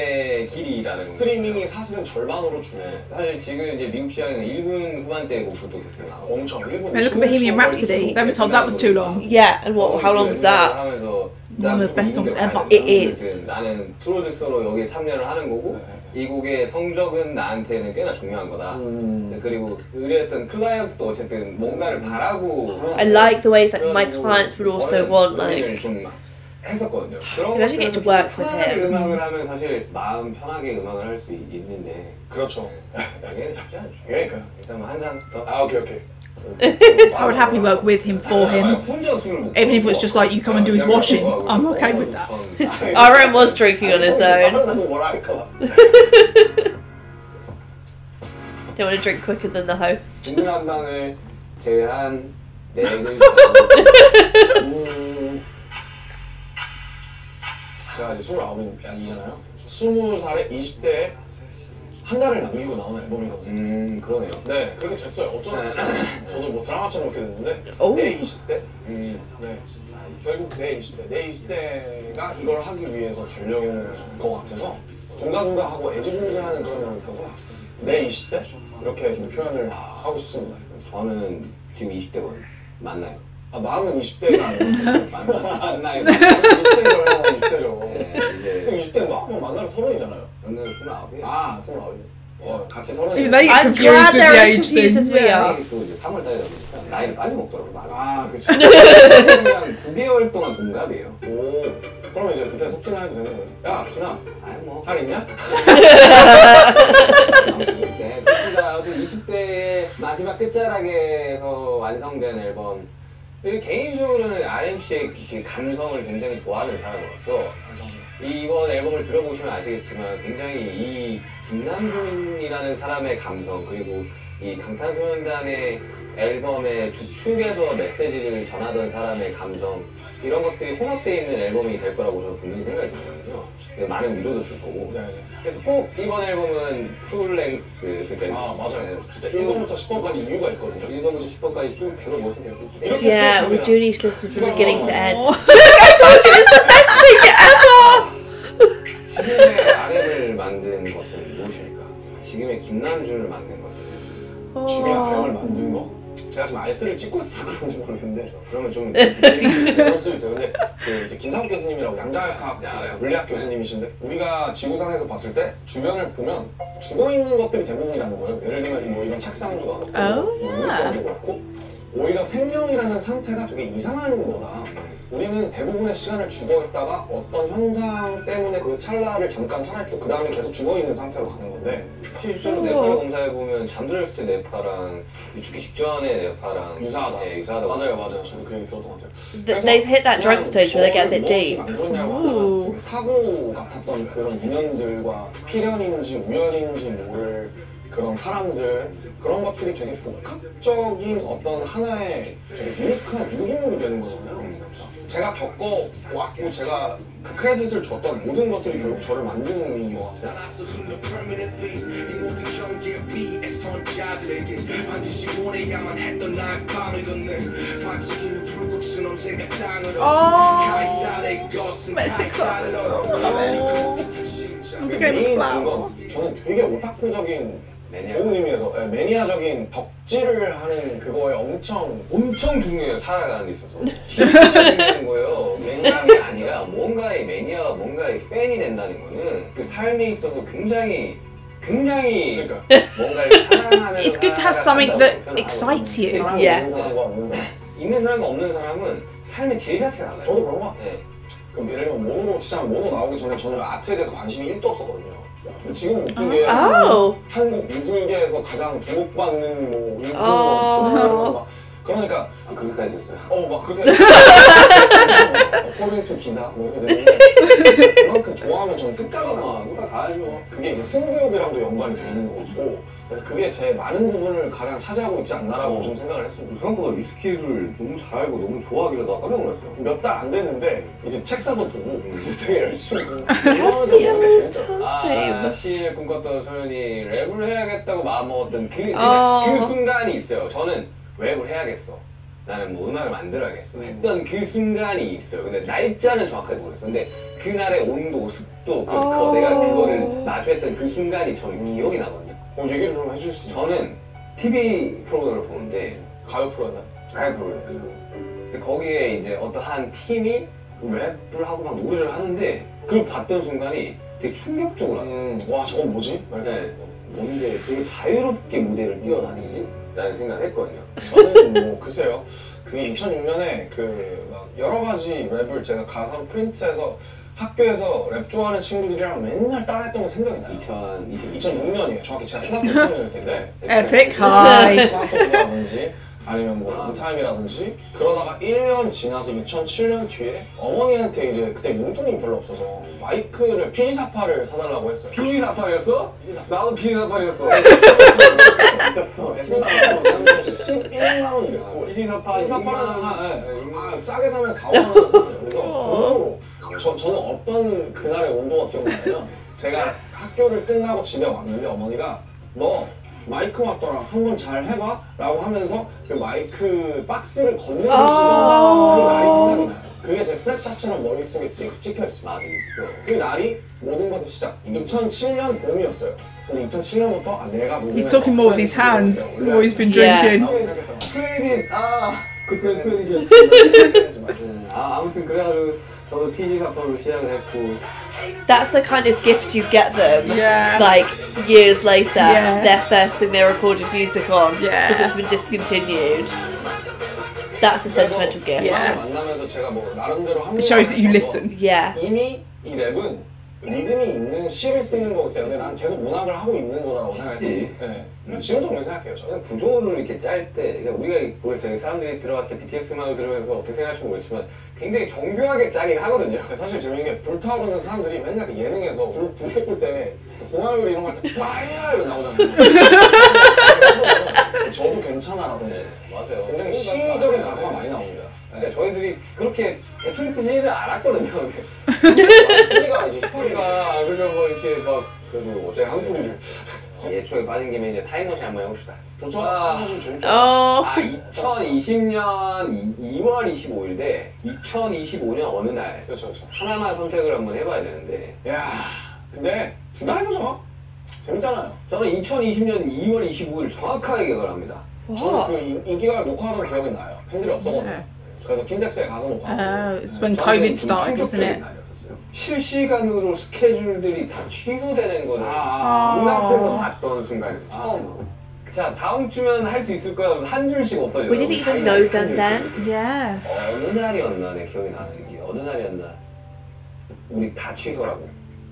길이라는 거예요. 스트리밍이 사실은 절반으로 줄어. 네, 사실 지금 이제 미국 시장에는 일 분 후반대 곡들도 계속 나오고 엄청 일본. I mean, look at Bohemian Rhapsody. They were told that was too long. Yeah, and what? How long was that? One of the best songs ever. It is. 나는 프로듀서로 여기에 참여를 하는 거고 이 곡의 성적은 나한테는 꽤나 중요한 거다. 음. 그리고 의뢰했던 클라이언트도 어쨌든 뭔가를 바라고 I like the ways like my clients would also want 고민을 like. 좀 했었거든요. 그런 Imagine getting to work with 편하게 him. 음악을 하면 사실 마음 편하게 음악을 할 수 있는데 그렇죠. 이게 쉽지 않죠. 그러니까. 일단 뭐 한 잔 더. 아 오케이 오케이. I would happily work with him, for him. 혼자 술을 못 Even if it's just like you come and do his washing, I'm okay with that. Aaron was drinking on his own. 다른 뭐라 할까? Don't want to drink quicker than the host. 중간방을 제외한 네 글자. 음, 제가 이제 스물아홉이잖아요. 스무 살에 이십 대에 한 달을 남기고 나오는 앨범이거든요. 음 그러네요. 네, 그렇게 됐어요. 어쩌면 저도 뭐 드라마처럼 그렇게 됐는데 오. 내 이십 대? 음 네. 결국 내 이십 대, 내 이십 대가 이걸 하기 위해서 달려온 것 같아서 중간중간 하고 애지중지하는 그런 면이 있어서 내 이십 대? 이렇게 좀 표현을 하고 싶습니다. 저는 지금 이십 대거든요. 맞나요? 아, 마음은 이십 대가 아니고 맞나? 맞나요? 이십 대죠, 이십 대죠. 네, 이제 이십 대인가? 형 만나면 서른이잖아요. 저는 스물아홉이에요. 아, 스물아홉. 어, 같이 서른. They get I'm confused glad with they're the as age confused as thing. we are. 또 이제 삼월 달이다 보니까 나이를 빨리 먹더라고요. 많이. 아, 그치. 그냥 구 개월 동안 동갑이에요. 오, 그러면 이제 그때 석진아 해도 되는 거예요. 야, 진아, 아이 뭐. 잘 있냐? 네, 그렇습니다. 아무튼 이십 대의 마지막 끝자락에서 완성된 앨범. 그리고 개인적으로는 알엠씨의 그 감성을 굉장히 좋아하는 사람으로서 이번 앨범을 들어보시면 아시겠지만 굉장히 이 김남준이라는 사람의 감성 그리고 이 방탄소년단의 앨범의 주축에서 메시지를 전하던 사람의 감성 이런 것들이 혼합되어 있는 앨범이 될 거라고 저는 분명히 생각이 들거든요. 많은 위로도 줄 거고. 네, 네. 그래서 꼭 이번 앨범은 풀랭스 그러니까 아, 맞아요. 진짜 일 번부터 십 번까지 이유가 있거든요. 일 번부터 십 번까지 쭉 들어보시면 되고. 이렇게 Yeah, 쭉 we 갑니다. do need to listen from beginning to end. Oh. I told you it's the best thing ever! 지금의 아랩을 만든 것은 무엇입니까? 지금의 김남준을 만든 것은 주변 아령을 만든 거? 제가 지금 알스를 찍고 있어서 그런지 모르겠는데 그러면 좀 그럴 수도 있어요. 근데 그 이제 김상욱 교수님이라고 양자역학 네, 알아요. 물리학 교수님이신데 우리가 지구상에서 봤을 때 주변을 보면 죽어 있는 것들이 대부분이라는 거예요. 예를 들면 뭐 이런 책상도 그렇고 Oh, yeah. 물건도 그렇고 오히려 생명이라는 상태가 되게 이상한 거다. 우리는 대부분의 시간을 죽어 있다가 어떤 현상 때문에 그 찰나를 잠깐 살아있고 그 다음에 계속 죽어 있는 상태로 가는 건데 실제로 뇌파를 검사해보면 잠들었을 때 뇌파랑 죽기 직전의 뇌파랑 유사하다. 예, 유사하다고. 맞아요, 맞아요. 저도 그 얘기 들었던 것 같아요. Th- They've hit that drunk stage where they get a bit deep. 안 들었냐고 하다가 되게 사고 같았던 그런 인연들과 필연인지 우연인지 모를 그런 사람들 그런 것들이 되게 복합적인 어떤 하나의 되게 유니크한 유기물이 되는 거잖아요. 제가 겪어왔고 제가 그 크레딧을 줬던 모든 것들이 결국 저를 만드는 것 같아요. 메인 건 저는 되게 오타쿠적인 매니아. 좋은 의미에서 예, 매니아적인 덕질을 하는 그거에 엄청 엄청 중요해요. 살아가는 데 있어서. 진짜 중요한 거예요. 매니아가 아니라 뭔가의 매니아가 뭔가의 팬이 된다는 거는 그 삶에 있어서 굉장히 굉장히 그러니까 뭔가를 사랑하면서 It's good to have something that excites you. 사랑이 Yeah. 있는 사람과 없는 사람. 있는 사람과 없는 사람은 삶의 질 자체가 달라요. 저도 그런 것 같아요. 네. 그럼 예를 들면 모노로 치자면 모노 나오기 전에 저는 아트에 대해서 관심이 일도 없었거든요. 근데 지금 웃긴 게 Oh. 한국 미술계에서 가장 주목받는 뭐 인물로 어. 막 그러니까 아, 그렇게까지 됐어요. 어 막 그렇게 어코딩 투 기사 뭐 이렇게 되는데 그만큼 좋아하면 저는 끝까지 막 누가 가야죠. 그게 이제 승부욕이랑도 연관이 되는 거고 그래서 그게 제 많은 부분을 가장 차지하고 있지 않나라고 어. 좀 생각을 했습니다. 생각보다 위스키를 너무 잘 알고 너무 좋아하길래 나 깜짝 놀랐어요. 몇 달 안 됐는데 이제 책 사서 보고 그래서 되게 열심히 보고 How does he have this 아, time? 시인을 꿈꿨던 소년이 랩을 해야겠다고 마음먹었던 그, 그, 어. 그 순간이 있어요. 저는 랩을 해야겠어. 나는 뭐 음악을 만들어야겠어. 했던 그 순간이 있어요. 근데 날짜는 정확하게 모르겠어. 근데 그날의 온도, 습도, 그, 그 어. 내가 그거를 마주했던 그 순간이 저는 기억이 나거든요. 어, 얘기를 좀 해주실 수 있나요? 저는 티비 프로그램을 보는데 가요 프로였나? 가요 프로그램이었어요. 근데 거기에 이제 어떤 한 팀이 랩을 하고 막 노래를 하는데 그걸 봤던 순간이 되게 충격적으로 왔어요. 음, 와 저건 뭐지? 막 이렇게. 네. 뭔데 되게 자유롭게 무대를 뛰어다니지? 라는 생각을 했거든요. 저는 뭐 글쎄요. 그게 이천육 년에 그 막 여러 가지 랩을 제가 가사로 프린트해서 학교에서 랩 좋아하는 친구들이랑 맨날 따라했던 거 생각이 나요. 이천, 이천, 이천육 년이에요. 정확히 제가 초등학교 삼 학년일 텐데 Epic high. 수학소라든지 아니면 뭐 런타임이라든지 그러다가 일 년 지나서 이천칠 년 뒤에 어머니한테 이제 그때 용돈이 별로 없어서 마이크를 피지사파를 사달라고 했어요. 피지사팔이었어? 나도 피지사팔이었어. 있었어. 에스엔에스가 십일만 원 이랬고 피지사파 이사파는 아, 싸게 사면 사오만 원 샀어요. 그래서 정말로 저, 저는 어떤 그날의 온도가 기억나냐면 제가 학교를 끝나고 집에 왔는데 어머니가 너 마이크 왔더라 한번 잘 해봐 라고 하면서 그 마이크 박스를 건네주시던 아~ 그 날이 생각이 나요. 그게 제 스냅샷처럼 머릿속에 찍, 찍혀있어요. 맞아 있어. 그 날이 모든 것의 시작. 이천칠 년 봄이었어요. 근데 이천칠 년부터 아 내가 He's talking more with his hands. The more he's been Yeah. drinking. 크레딧 아 그때 크레딧이었지. 아 아무튼 그래가지고 저도 피지사파로 시작을 했고. That's the kind of gift you get them. Yeah. Like years later, Yeah. their first thing they recorded music on Yeah. because it's been discontinued. That's a sentimental gift. Yeah. 만나면서 제가 뭐 나름대로 한 It shows that you listen. Yeah. 이미 이 랩은 리듬이 있는 시를 쓰는 거기 때문에 난 계속 문학을 하고 있는 거라고 생각해요. 그치. 네. 지금도 그렇게 생각해요. 저는. 그냥 구조를 이렇게 짤 때, 그러니까 우리가 모르겠어요. 사람들이 들어갔을 때 비티에스 음악을 들으면서 어떻게 생각할지 모르겠지만 굉장히 정교하게 짜긴 하거든요. 사실 재밌는 게 불타오르는 사람들이 맨날 그 예능에서 불, 불 켜볼 때 공항요리 이런 거 할 때 파이어 이러고 나오잖아요. 저도 괜찮아라든지 네, 맞아요. 굉장히 시적인 가사가 많이 나옵니다. 그러니까 저희들이 그렇게 대충 쓰지를 않았거든요. 우리가 이제 힙합이가 그냥 뭐 이렇게 막 그래도 어제 한 뿌리를 예초에 빠진 김에 이제 타임머신 한번 해봅시다. 좋죠? 아, 좀 재밌죠? Oh. 아 이천이십 년 이월 이십오일 대 이천이십오 년 어느 날 그렇죠, 그렇죠. 하나만 선택을 한번 해봐야 되는데 야, 근데 둘 다 해보죠. 재밌잖아요. 저는 이천이십 년 이월 이십오일 정확하게 기억을 합니다. 저는 그 인- 인기가 녹화하던 기억이 나요. 팬들이 없었거든요. Yeah. 그래서 킨텍스에 가서 녹화하고. Uh, it's when COVID started, wasn't it? 실시간으로 스케줄들이 다 취소되는 거를 아, 눈앞에서 봤던 순간이었어 처음으로. 자 다음 주면 할 수 있을 거야 하면서 한 줄씩 없어져. We didn't even know them then. Yeah. 어느 날이었나 내 기억이 나는 게 어느 날이었나 우리 다 취소라고.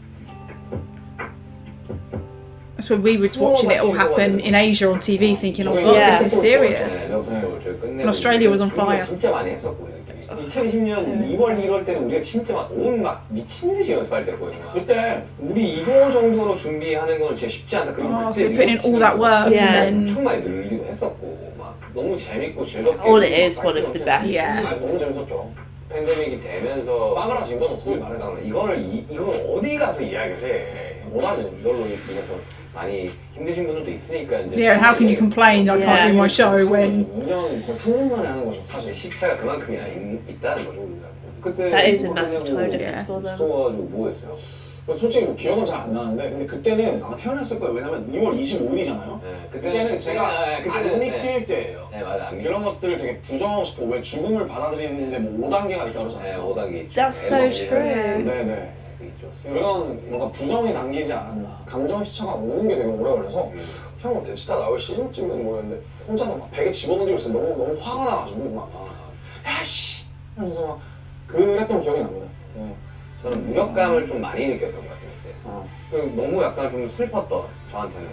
That's when we were watching it all happen in Asia on T V, thinking, "Oh God, Yeah. this is serious." And Australia was on fire. 진짜 많이 했었고 이천이십 년 이월 일월 때는 우리가 진짜 막 온 막 미친 듯이 연습할 때거든요. 그때 우리 이거 정도로 준비하는 건 진짜 쉽지 않다. 그리고 Oh, 그때 so putting in all that work Yeah. and then 엄청 많이 늘리기도 했었고 막 너무 재밌고 즐겁게. All it is one of the best. Yeah. 아, 너무 재밌었죠. 팬데믹이 되면서 빠그라진 거죠, 소위 말해서. 이거를 이, 이걸 어디 가서 이야기를 해? 못하지. 이걸로 인해서 많이 힘드신 분들도 있으니까 이제. yeah, and how can you complain I can't do my show when 이 년 거의 삼 년 만에 하는 거죠, 사실. 시차가 그만큼이나 있, 있다는 거죠 우리가. 그때 That is a 뭐 massive 그냥 time 뭐 difference for them. 써가지고 뭐 했어요? 솔직히 뭐 기억은 잘 안 나는데, 근데 그때는 아마 태어났을 거예요. 왜냐면 이월 이십오일이잖아요. 네, 그때는 제가 네, 그때는 안 네. 믿길 때예요. 네 맞아 안 이런 것들을 되게 부정하고 싶고, 왜 죽음을 받아들이는데 뭐 오 단계가 있다고 네 그러잖아요. 오 단계 있죠. That's so 앨범이 true. 있어요. 네네. 네, 그 있죠. 수요. 그런 뭔가 부정이 남기지 않았나. 감정 시차가 오는 게 되게 오래 걸려서 음. 형은 대치타 나올 시즌쯤은 모르겠는데 혼자서 막 베개 집어던지고 있어요. 너무 너무 화가 나가지고 막 야씨 하면서 막 그랬던 기억이 납니다. 네. 저는 무력감을 좀 많이 느꼈던 것 같아요 그때. 어. 그리고 너무 약간 좀 슬펐던 저한테는.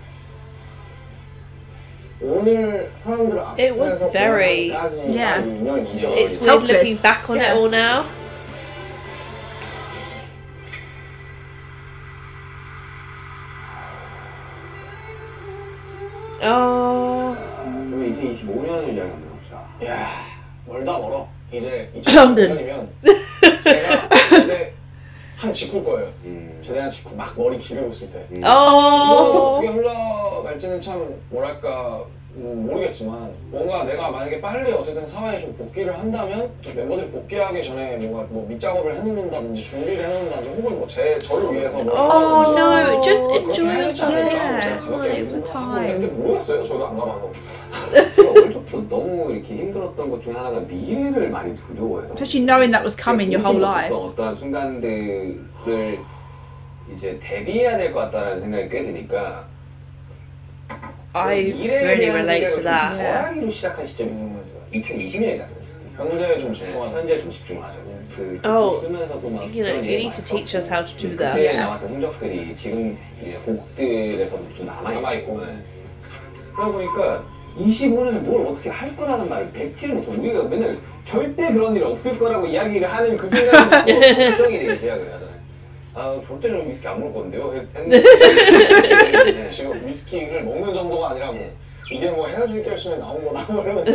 오늘 사람들 앞에서 It was very- Yeah. It's weird Helpless. looking back on Yeah. it all now. Oh. 그러면 이천이십오 년을 이야기 한번 해봅시다. 야 멀다 멀어. 이제 런던. 이천십오 년이면 제가 이제 한 직후일 거예요. 음. 제대한 직후 막 머리 기르고 있을 때. 음. 이거는 Oh. 어떻게 흘러갈지는 참 뭐랄까 음, 모르겠지만 뭔가 내가 만약에 빨리 어쨌든 사회에 좀 복귀를 한다면 또 멤버들이 복귀하기 전에 뭔가 뭐 밑작업을 해놓는다든지 준비를 해놓는다든지 혹은 뭐 제 저를 위해서 뭘 Oh 하든지 no, just 그렇게 enjoy 해야겠다는 yourself. 생각을 Yeah. 가볍게 Take some 하고 time. 근데 모르겠어요. 저도 안 가봐서. 어릴 적부터 너무 이렇게 힘들었던 것 중에 하나가 미래를 많이 두려워해서. especially knowing that was coming your whole life. 어떤 순간들을 이제 대비해야 될 것 같다는 생각이 꽤 드니까. I really relate to that. 덜하기로 시작한 시점이 있었거든요. 이천이십 년이다. 현재에 좀 집중하자. 현재 좀 집중을 하죠. 그 Oh, 쓰면서도 막 You know, you need to teach us how to do that. 그때 나왔던 흔적들이 지금 이제 곡들에서 좀 남아있고 남아있고. 네. 그러다 보니까 이십오 년에 뭘 어떻게 할 거라는 말을 뱉지를 못하고 우리가 맨날 절대 그런 일 없을 거라고 이야기를 하는 그 순간부터 걱정이 되기 시작을 하잖아요. 아 절대 저는 위스키 안 먹을 건데요. 했는데 네. 지금 위스키를 먹는 정도가 아니라 뭐 이게 뭐 헤어질 결심에 나온 거다 뭐 이러면서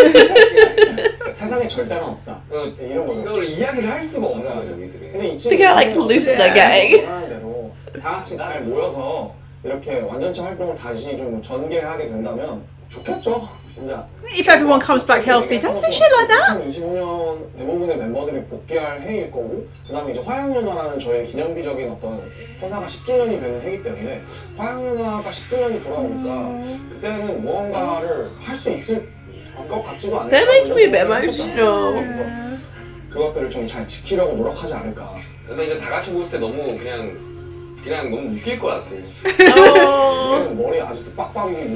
세상에 절대는 없다. 어, 이런 거. 이걸 이야기를 할 수가 없는 맞아, 거죠 맞아. 우리들이. 근데 이 To get like loose they're getting. 원하는 대로 다 같이 잘 모여서 이렇게 완전체 활동을 다시 좀 전개하게 된다면 좋겠죠, 진짜. If everyone comes back healthy, don't say shit like that. 이천이십오 년 대부분의 멤버들이 복귀할 해일 거고, 그다음에 이제 화양연화라는 저의 기념비적인 어떤 서사가 십 주년이 되는 해이기 때문에 화양연화가 십 주년이 돌아오니까 그때는 무언가를 할 수 있을 것 같지도 않아요. They're making me a bit emotional. 그것들을 좀 잘 지키려고 노력하지 않을까. 근데 이제 다 같이 모였을 때 너무 그냥 그냥 너무 웃길 것 같아. Oh. 얘는 머리 아직도 빡빡이게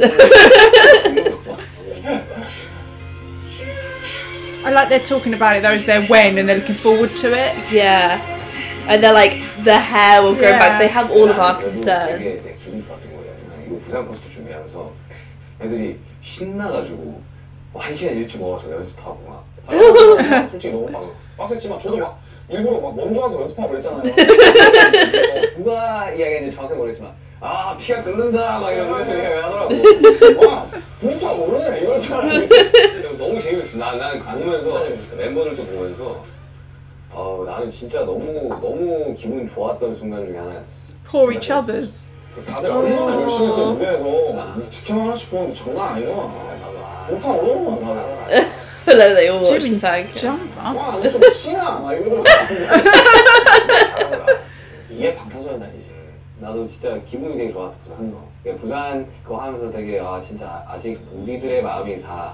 I like they're talking about it though as their when and they're looking forward to it. Yeah. And they're like, the hair will grow Yeah. back. They have all of our 되게 concerns. 되게 기분이 좋았던 거예요. 이거 부산 콘서트 준비하면서 애들이 신나가지고 뭐 한 시간 일찍 먹어서 연습하고 막. 솔직히 너무 빡세, 빡셌지만 저도 막 일부러 막 먼저 와서 연습하고 그랬잖아요. 어, 누가 이야기했는지 정확히 모르겠지만 아 피가 끓는다 막 이러면서 얘기를 하더라고. 와, 진짜 모르네 이거잖아. 너무 재밌었어. 나, 난 가면서 멤버들도 보면서 어, 나는 진짜 너무 너무 기분 좋았던 순간 중에 하나였어. Poor each other's. 다들 얼마나 열심히 했어요 무대에서. 직캠 하나씩 보는데 장난 아니야. 못하 어려운 거야 다들. And then they all watch the Jimin's tag. jumper. 와, 너 좀 치나? 막 이러더라고. 이게 방탄소년단이지. 나도 진짜 기분이 되게 좋았어 부산 거. 그러니까 부산 그거 하면서 되게 아 진짜 아직 우리들의 마음이 다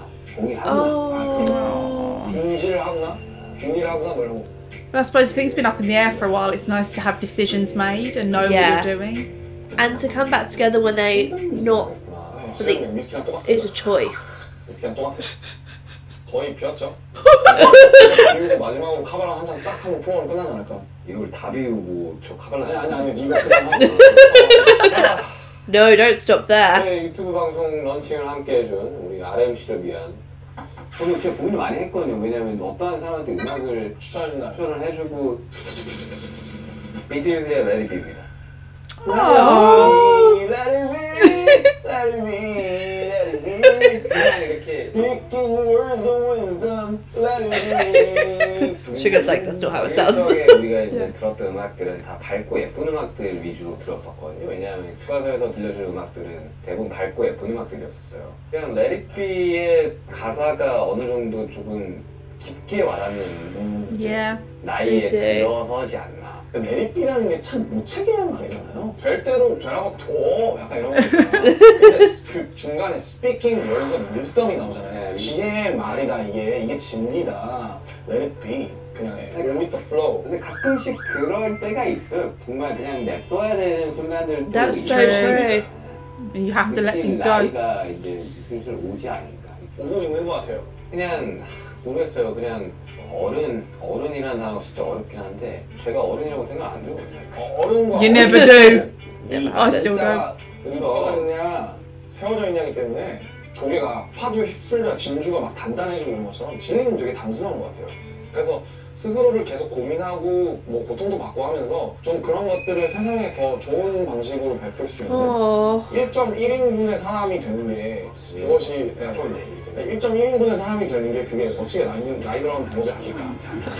공유하는 균질 하구나? 균일 하구나 뭐 이런 거. But I suppose if things been up in the air for a while, it's nice to have decisions made and know Yeah. what you're doing. And to come back together when they not 거구나. 지금 위스키랑 똑같습니다. is a choice. 위스키랑 똑같아. 거의 비었죠. 그리고 마지막으로 카바랑 한 잔 딱 하면 프로그램 끝나지 않을까? 이걸 다 비우고 저 카발라 아니 아니 아니 이거 그냥 하고. No, don't stop there. 네, 유튜브 방송 런칭을 함께 해준 우리 알엠씨를 위한 저도 진짜 고민을 많이 했거든요. 왜냐면 어떠한 사람한테 음악을 추천해준다. 추천을 해주고 비틀즈의 Let It Be입니다. Oh. Let it be, let it be, let it be. 그냥 이렇게 Speaking words of wisdom, let it be. Sugar's like, that's not how it sounds. 일정하게 우리가 이제 들었던 음악들은 다 밝고 예쁜 음악들 위주로 들었었거든요. 왜냐하면 교과서에서 들려주는 음악들은 대부분 밝고 예쁜 음악들이었어요. 그냥 Let It Be의 가사가 어느 정도 조금 깊게 와닿는 음, Yeah. 나이에 그치. 들어서지 않나. 레디비라는 게 참 무책임한 말이잖아요. 될 대로 되라고 둬 약간 이런 거 있잖아. 근데 그 중간에 speaking words of wisdom이 나오잖아요. 네. 지혜의 말이다 이게 이게 진리다. Let it be. 그냥 해. Go with the flow. 근데 가끔씩 그럴 때가 있어요. 정말 그냥 냅둬야 되는 순간들도 That's so 있어요. true. And you have to let things go. 나이가 이제 슬슬 오지 않을까. 오고 있는 것 같아요. 그냥 모르겠어요. 그냥 어른 어른이라는 단어가 진짜 어렵긴 한데 제가 어른이라고 생각 안 들거든요. 어, 어른과 You never do. 이 I still don't. 자가 누가 있냐 세워져 있냐기 때문에 조개가 파도에 휩쓸려 진주가 막 단단해지고 이런 것처럼 진리는 되게 단순한 것 같아요. 그래서 스스로를 계속 고민하고 뭐 고통도 받고 하면서 좀 그런 것들을 세상에 더 좋은 방식으로 베풀 수 있는 Oh. 일 점 일 인분의 사람이 되는 게 그것이 네, 일 점 일 인분의 사람이 되는 게 그게 어떻게 나이, 나이 들어가는 방법이 아닐까.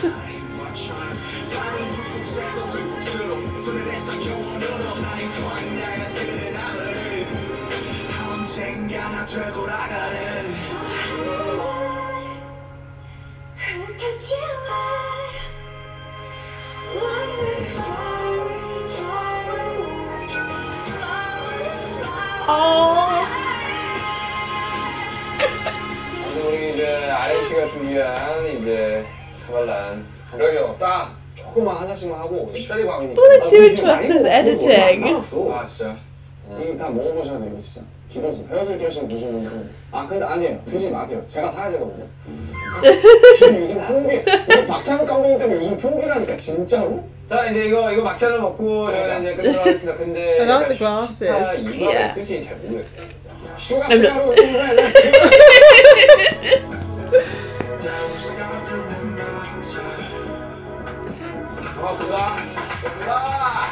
우리 이제 알엠씨가 준비한 이제 카발란 그러게요. 딱 조금만 한 잔씩만 하고 쉐리 밤이니까. All they do to us is editing. 아 진짜. 이거 다 먹어보셔야 돼요 진짜. 기도수 헤어질 결심 보시는 분들은 아 근데 아니에요. 드지 마세요. 제가 사야 되거든요. 요즘 풍기 이거 박찬욱 감독님 때문에 요즘 풍기라니까 진짜로? 자 이제 이거 이거 막차를 먹고 저희는 이제 끝내러 하겠습니다. 근데 I like the 약간 glasses. 슈타 이거가 Yeah. 있을지는 잘 모르겠어요. 진짜. 슈가 I'm 슈가로 반갑습니다.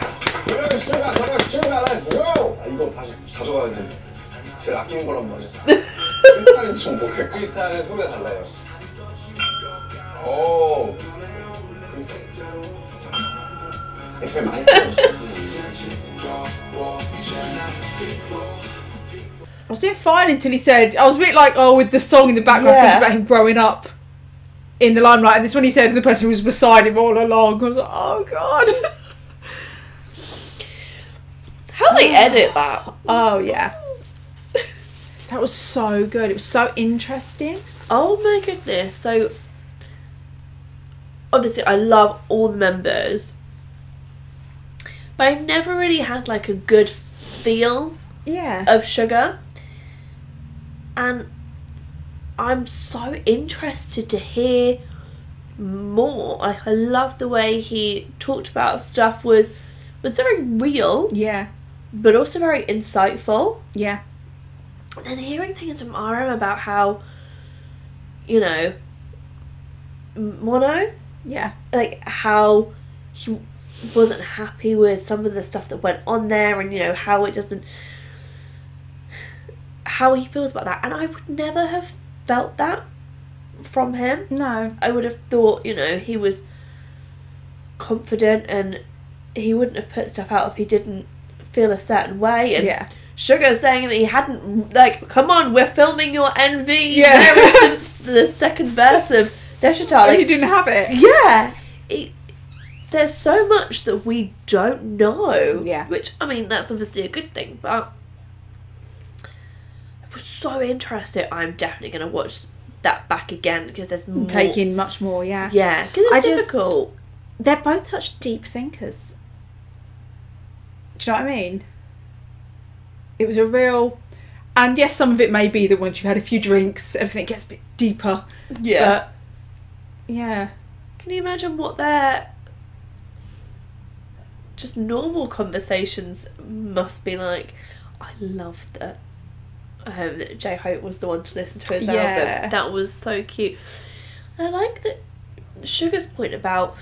슈가 잠깐 슈가 렛츠 고! 아 이거 다시 가져가야지. 제일 아끼는 거란 말이야. 크리스탈은 좀 뭐해? 크리스탈은 소리가 달라요. 오. 제일 많이 써요. I was doing fine until he said, I was a bit like, oh, with the song in the background, Yeah. thinking about him growing up in the limelight. And this when he said the person who was beside him all along. I was like, oh, God. How they edit that? Oh, yeah. That was so good. It was so interesting. Oh my goodness. So, obviously, I love all the members, but I've never really had like a good feel Yeah. of Sugar. And I'm so interested to hear more. Like, I love the way he talked about stuff, was was very real, Yeah. but also very insightful. Yeah. And then hearing things from R M about how, you know, Mono, Yeah. like how he wasn't happy with some of the stuff that went on there, and you know how it doesn't, how he feels about that. And I would never have felt that from him. No. I would have thought, you know, he was confident and he wouldn't have put stuff out if he didn't feel a certain way. And Yeah. Sugar saying that he hadn't, like, come on, we're filming your N V Yeah. since the second verse of Deshitar. He Like, didn't have it. yeah, it, there's so much that we don't know. Yeah. Which, I mean, that's obviously a good thing, but I was so interested. I'm definitely going to watch that back again because there's more. Take in much more, yeah. Yeah, because it's I just- difficult. They're both such deep thinkers. Do you know what I mean? It was a real... And yes, some of it may be that once you've had a few drinks, everything gets a bit deeper. Yeah. But, yeah. Can you imagine what their just normal conversations must be like? I love that um, that J-Hope was the one to listen to his Yeah. album. That was so cute. And I like that Sugar's point about,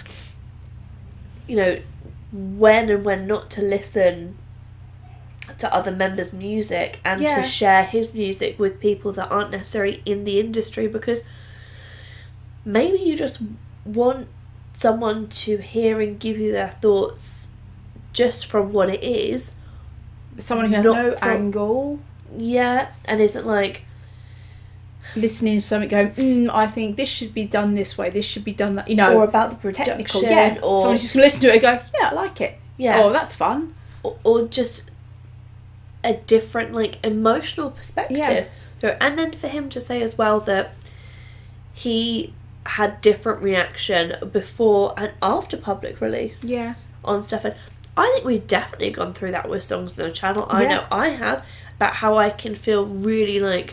you know, when and when not to listen to other members' music and Yeah. to share his music with people that aren't necessarily in the industry, because maybe you just want someone to hear and give you their thoughts just from what it is. Someone who has Not no from- angle, Yeah, and isn't like, listening to something going, mm, I think this should be done this way, this should be done that, you know. or about the production, technical, yeah. or Someone's just going to listen to it and go, yeah, I like it. yeah, Oh, that's fun. or, or just a different like emotional perspective. Yeah. So, and then for him to say as well that he had different reaction before and after public release Yeah. on stuff, and I think we've definitely gone through that with songs on the channel. I Yeah. know I have, about how I can feel really like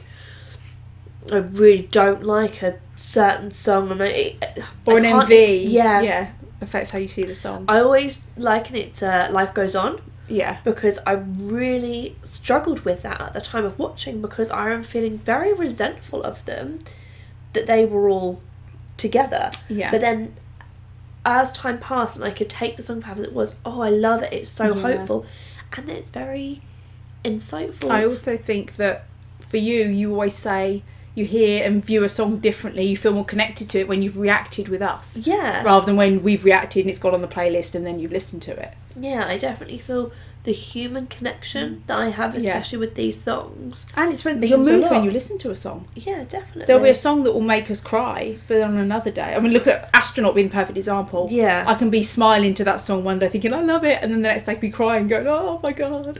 I really don't like a certain song, and I, Or I an can't- M V. Yeah, Yeah. Affects how you see the song. I always liken it to Life Goes On, Yeah. because I really struggled with that at the time of watching, because I am feeling very resentful of them that they were all together. Yeah. But then as time passed and I could take the song for how it was, oh, I love it, it's so Yeah. hopeful, and it's very insightful. I also think that for you, you always say you hear and view a song differently. You feel more connected to it when you've reacted with us, yeah, rather than when we've reacted and it's gone on the playlist and then you've listened to it. yeah, I definitely feel the human connection that I have, Yeah. especially with these songs. And it's when Means your a mood lot. when you listen to a song. Yeah, definitely. There'll be a song that will make us cry, but on another day, I mean, look at Astronaut being the perfect example. Yeah. I can be smiling to that song one day thinking I love it, and then the next day be crying going, oh my god.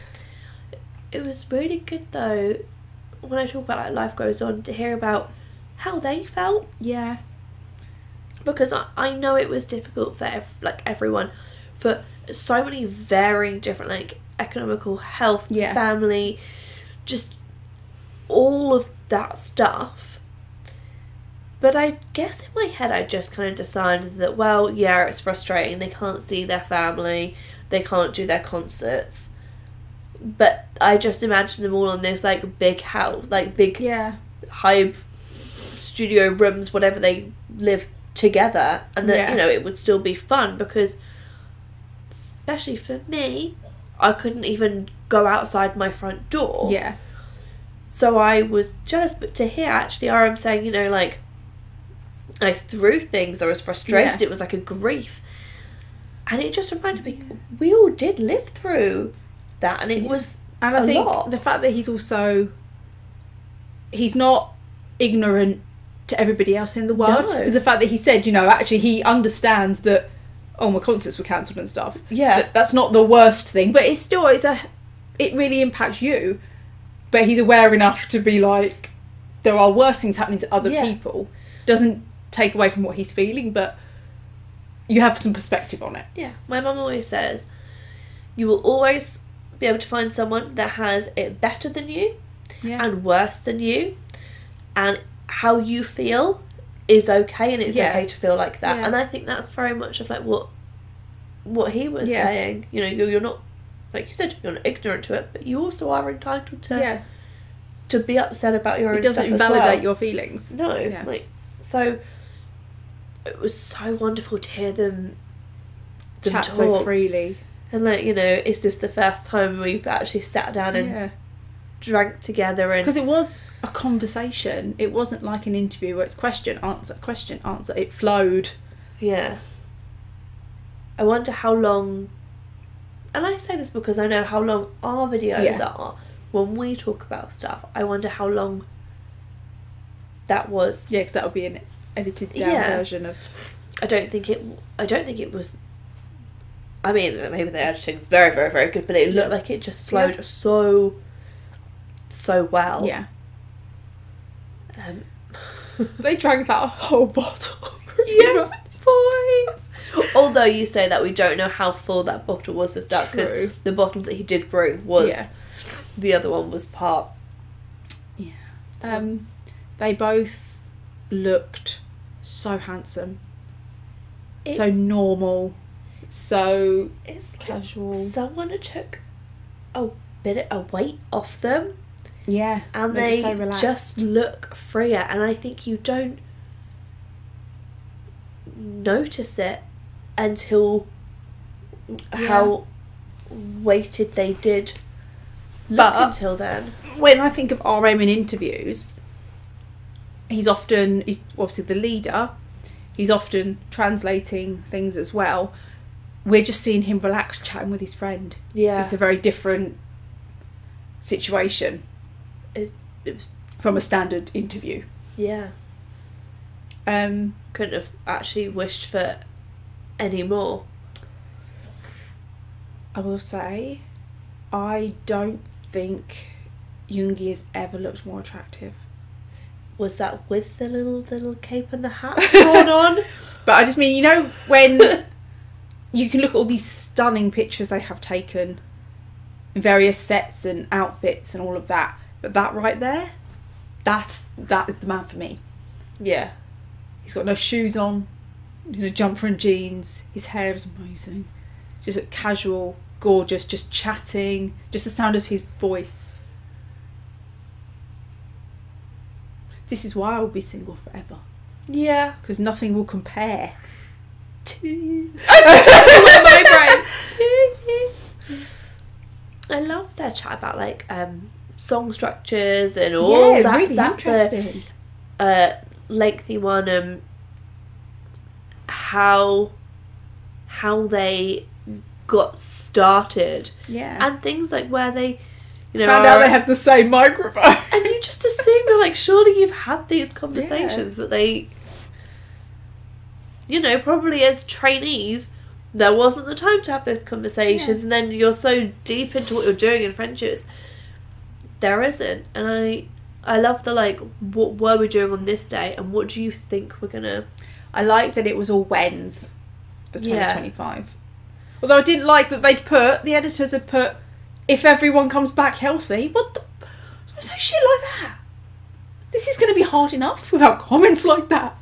It was really good though, when I talk about like Life Goes On, to hear about how they felt, Yeah. because I, I know it was difficult for ev- like everyone, for so many varying different like economical, health, Yeah. family, just all of that stuff. But I guess in my head I just kind of decided that, well, yeah, it's frustrating, they can't see their family, they can't do their concerts, but I just imagine them all on this like big house, like big Yeah. high studio rooms, whatever they live together, and that Yeah. you know it would still be fun, because especially for me, I couldn't even go outside my front door. Yeah. So I was jealous, but to hear actually R M saying, you know, like, I threw things, I was frustrated, Yeah. it was like a grief. And it just reminded me, we all did live through that, and it Yeah. was And I a think lot. the fact that he's also, he's not ignorant to everybody else in the world. No. Because the fact that he said, you know, actually he understands that, oh, my concerts were cancelled and stuff. Yeah. That, that's not the worst thing, but it's still, it's a, it really impacts you. But he's aware enough to be like, there are worse things happening to other Yeah. people. Doesn't take away from what he's feeling, but you have some perspective on it. Yeah, my mum always says, you will always be able to find someone that has it better than you Yeah. and worse than you, and how you feel is okay, and it's Yeah. okay to feel like that. Yeah. And I think that's very much of like what what he was Yeah. saying. You know, you're, you're not, like you said, you're not ignorant to it, but you also are entitled to yeah. to be upset about your It own doesn't stuff as invalidate well. your feelings. No, Yeah. like, so it was so wonderful to hear them, them Chat talk. so freely. And like, you know, is this the first time we've actually sat down and Yeah. drank together? And Because it was a conversation. It wasn't like an interview where it's question, answer, question, answer. It flowed. yeah, I wonder how long. And I say this because I know how long our videos Yeah. are when we talk about stuff. I wonder how long that was. Yeah, because that would be an edited down Yeah. version of... I don't think it. I don't think it was. I mean, maybe the editing's very, very, very good, but it looked like it just flowed Yeah. so, so well. Yeah. Um, They drank that whole bottle. yes, boys. Although you say that, we don't know how full that bottle was to start, because True. the bottle that he did bring was Yeah. the other one was part. Yeah. Um, they both looked so handsome. It- so normal. So It's like casual. someone took a bit a weight off them, Yeah. and they were they so relaxed. just look freer. And I think you don't notice it until how weighted they did look But- until then. When I think of R M in interviews, he's often, he's obviously the leader, he's often translating things as well. We're just seeing him relaxed chatting with his friend. Yeah, It's a very different situation It's- it was- from a standard interview. yeah. Um, Couldn't have actually wished for any more. I will say, I don't think Yoongi has ever looked more attractive. Was that with the little little cape and the hat drawn on? But I just mean, you know, when you can look at all these stunning pictures they have taken in various sets and outfits and all of that, but that right there, that's that is the man for me. Yeah. He's got no shoes on, you know, jumper and jeans. His hair is amazing, just a casual, gorgeous, just chatting, just the sound of his voice. This is why I will be single forever, Yeah. because nothing will compare to you. My brain. I love their chat about like um song structures and all yeah, that. really That's a, interesting. a lengthy one. Um, how how they got started Yeah. and things like where they, you know, Found out are- they had the same microphone. and you just assume you're like, surely you've had these conversations, but they, you know, probably as trainees, there wasn't the time to have those conversations, Yeah. and then you're so deep into what you're doing in friendships, there isn't. And I, I love the like, what were we doing on this day, and what do you think we're gonna? I like that it was all whens for twenty Yeah. twenty-five. Although I didn't like that they'd put, the editors had put, if everyone comes back healthy. What the? Don't say shit like that. This is going to be hard enough without comments like that.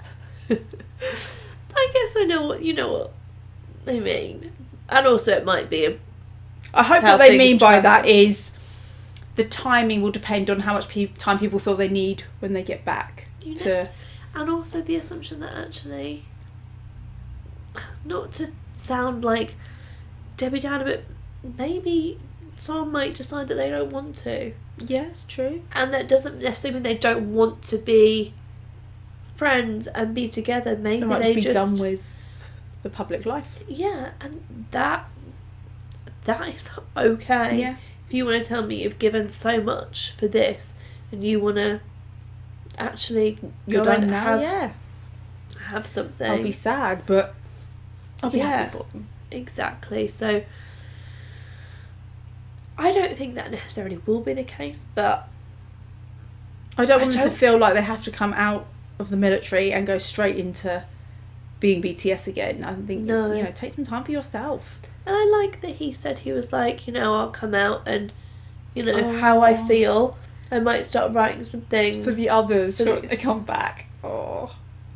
I guess I know what you know what they mean, and also it might be a I hope How what they things mean by that translate. is the timing will depend on how much pe- time people feel they need when they get back You know- to... And also the assumption that actually, not to sound like Debbie Downer, but maybe someone might decide that they don't want to. Yes, true. And that doesn't necessarily mean they don't want to be friends and be together. Maybe They might they just be just done with the public life. Yeah, and that that is okay. Yeah. If you want to tell me you've given so much for this and you want to actually You're go done and now, have, yeah. have something. I'll be sad, but I'll be Yeah. happy for them. Exactly. So I don't think that necessarily will be the case, but I don't I want them don't- to feel like they have to come out of the military and go straight into being B T S again. I think, No. you know, take some time for yourself. and I like that he said he was like, you know, I'll come out and, you know, Oh. how I feel. I might start writing some things. For the others, For so the- they come back. Oh.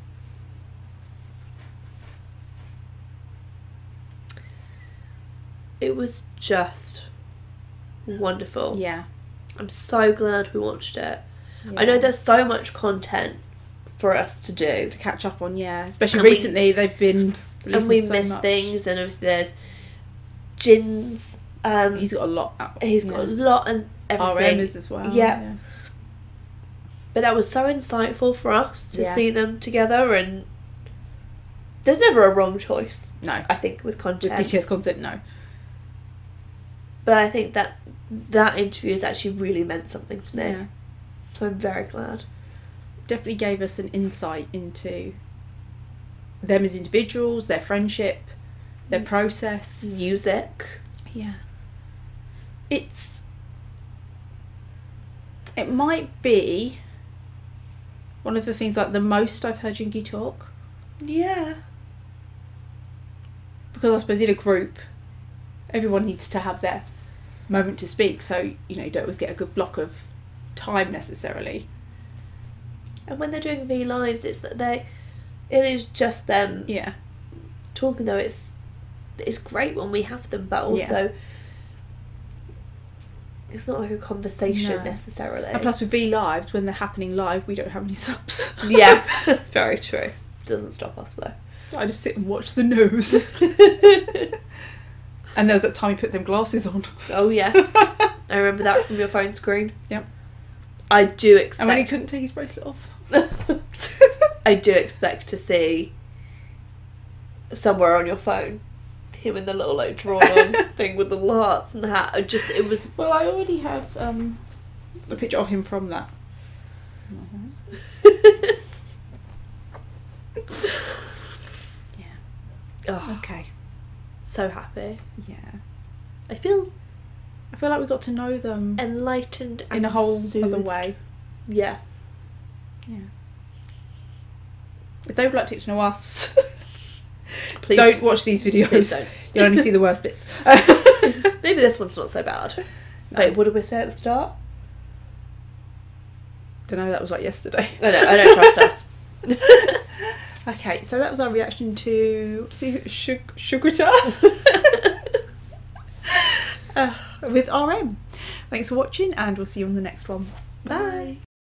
It was just wonderful. Yeah. I'm so glad we watched it. I Yeah. know there's so much content for us to do. to catch up on, yeah. Especially And we- recently, they've been And releasing we so miss much. things, and obviously there's Jin's. Um, He's got a lot out. he's got a lot and everything. R M is as well. Yeah. But that was so insightful for us to Yeah. see them together, and there's never a wrong choice, No. I think, with With content. B T S content, no. But I think that that interview has actually really meant something to me. Yeah. So I'm very glad. Definitely gave us an insight into them as individuals, their friendship, their process. Music. Yeah. It's. It might be one of the things, like, the most I've heard Jinky talk. Yeah. Because I suppose in a group, everyone needs to have their moment to speak, so, you know, you don't always get a good block of time necessarily. And when they're doing V Lives, it's that they, it is just them Yeah. talking. Though it's, it's great when we have them, but also, it's not like a conversation No. necessarily. And plus with V Lives, when they're happening live, we don't have any subs. Yeah, that's very true. Doesn't stop us though. I just sit and watch the news. And there was that time you put them glasses on. Oh yes, I remember that from your phone screen. Yep. I do expect. And when he couldn't take his bracelet off. I do expect to see somewhere on your phone him in the little like drawn on thing with the little hearts and the hat. I just it was Well, I already have um, a picture of him from that. Yeah. oh, Okay. so happy. Yeah. I feel I feel like we got to know them enlightened and in a whole soothed. other way. Yeah. Yeah. If they would like to get to know us, Please don't watch these videos. Please don't. You'll only see the worst bits. Maybe this one's not so bad. Wait, what did we say at the start? Don't know, that was like yesterday. I don't, I don't trust us. Okay, so that was our reaction to see Shug- Sugarta uh, with R M. Thanks for watching, and we'll see you on the next one. Bye.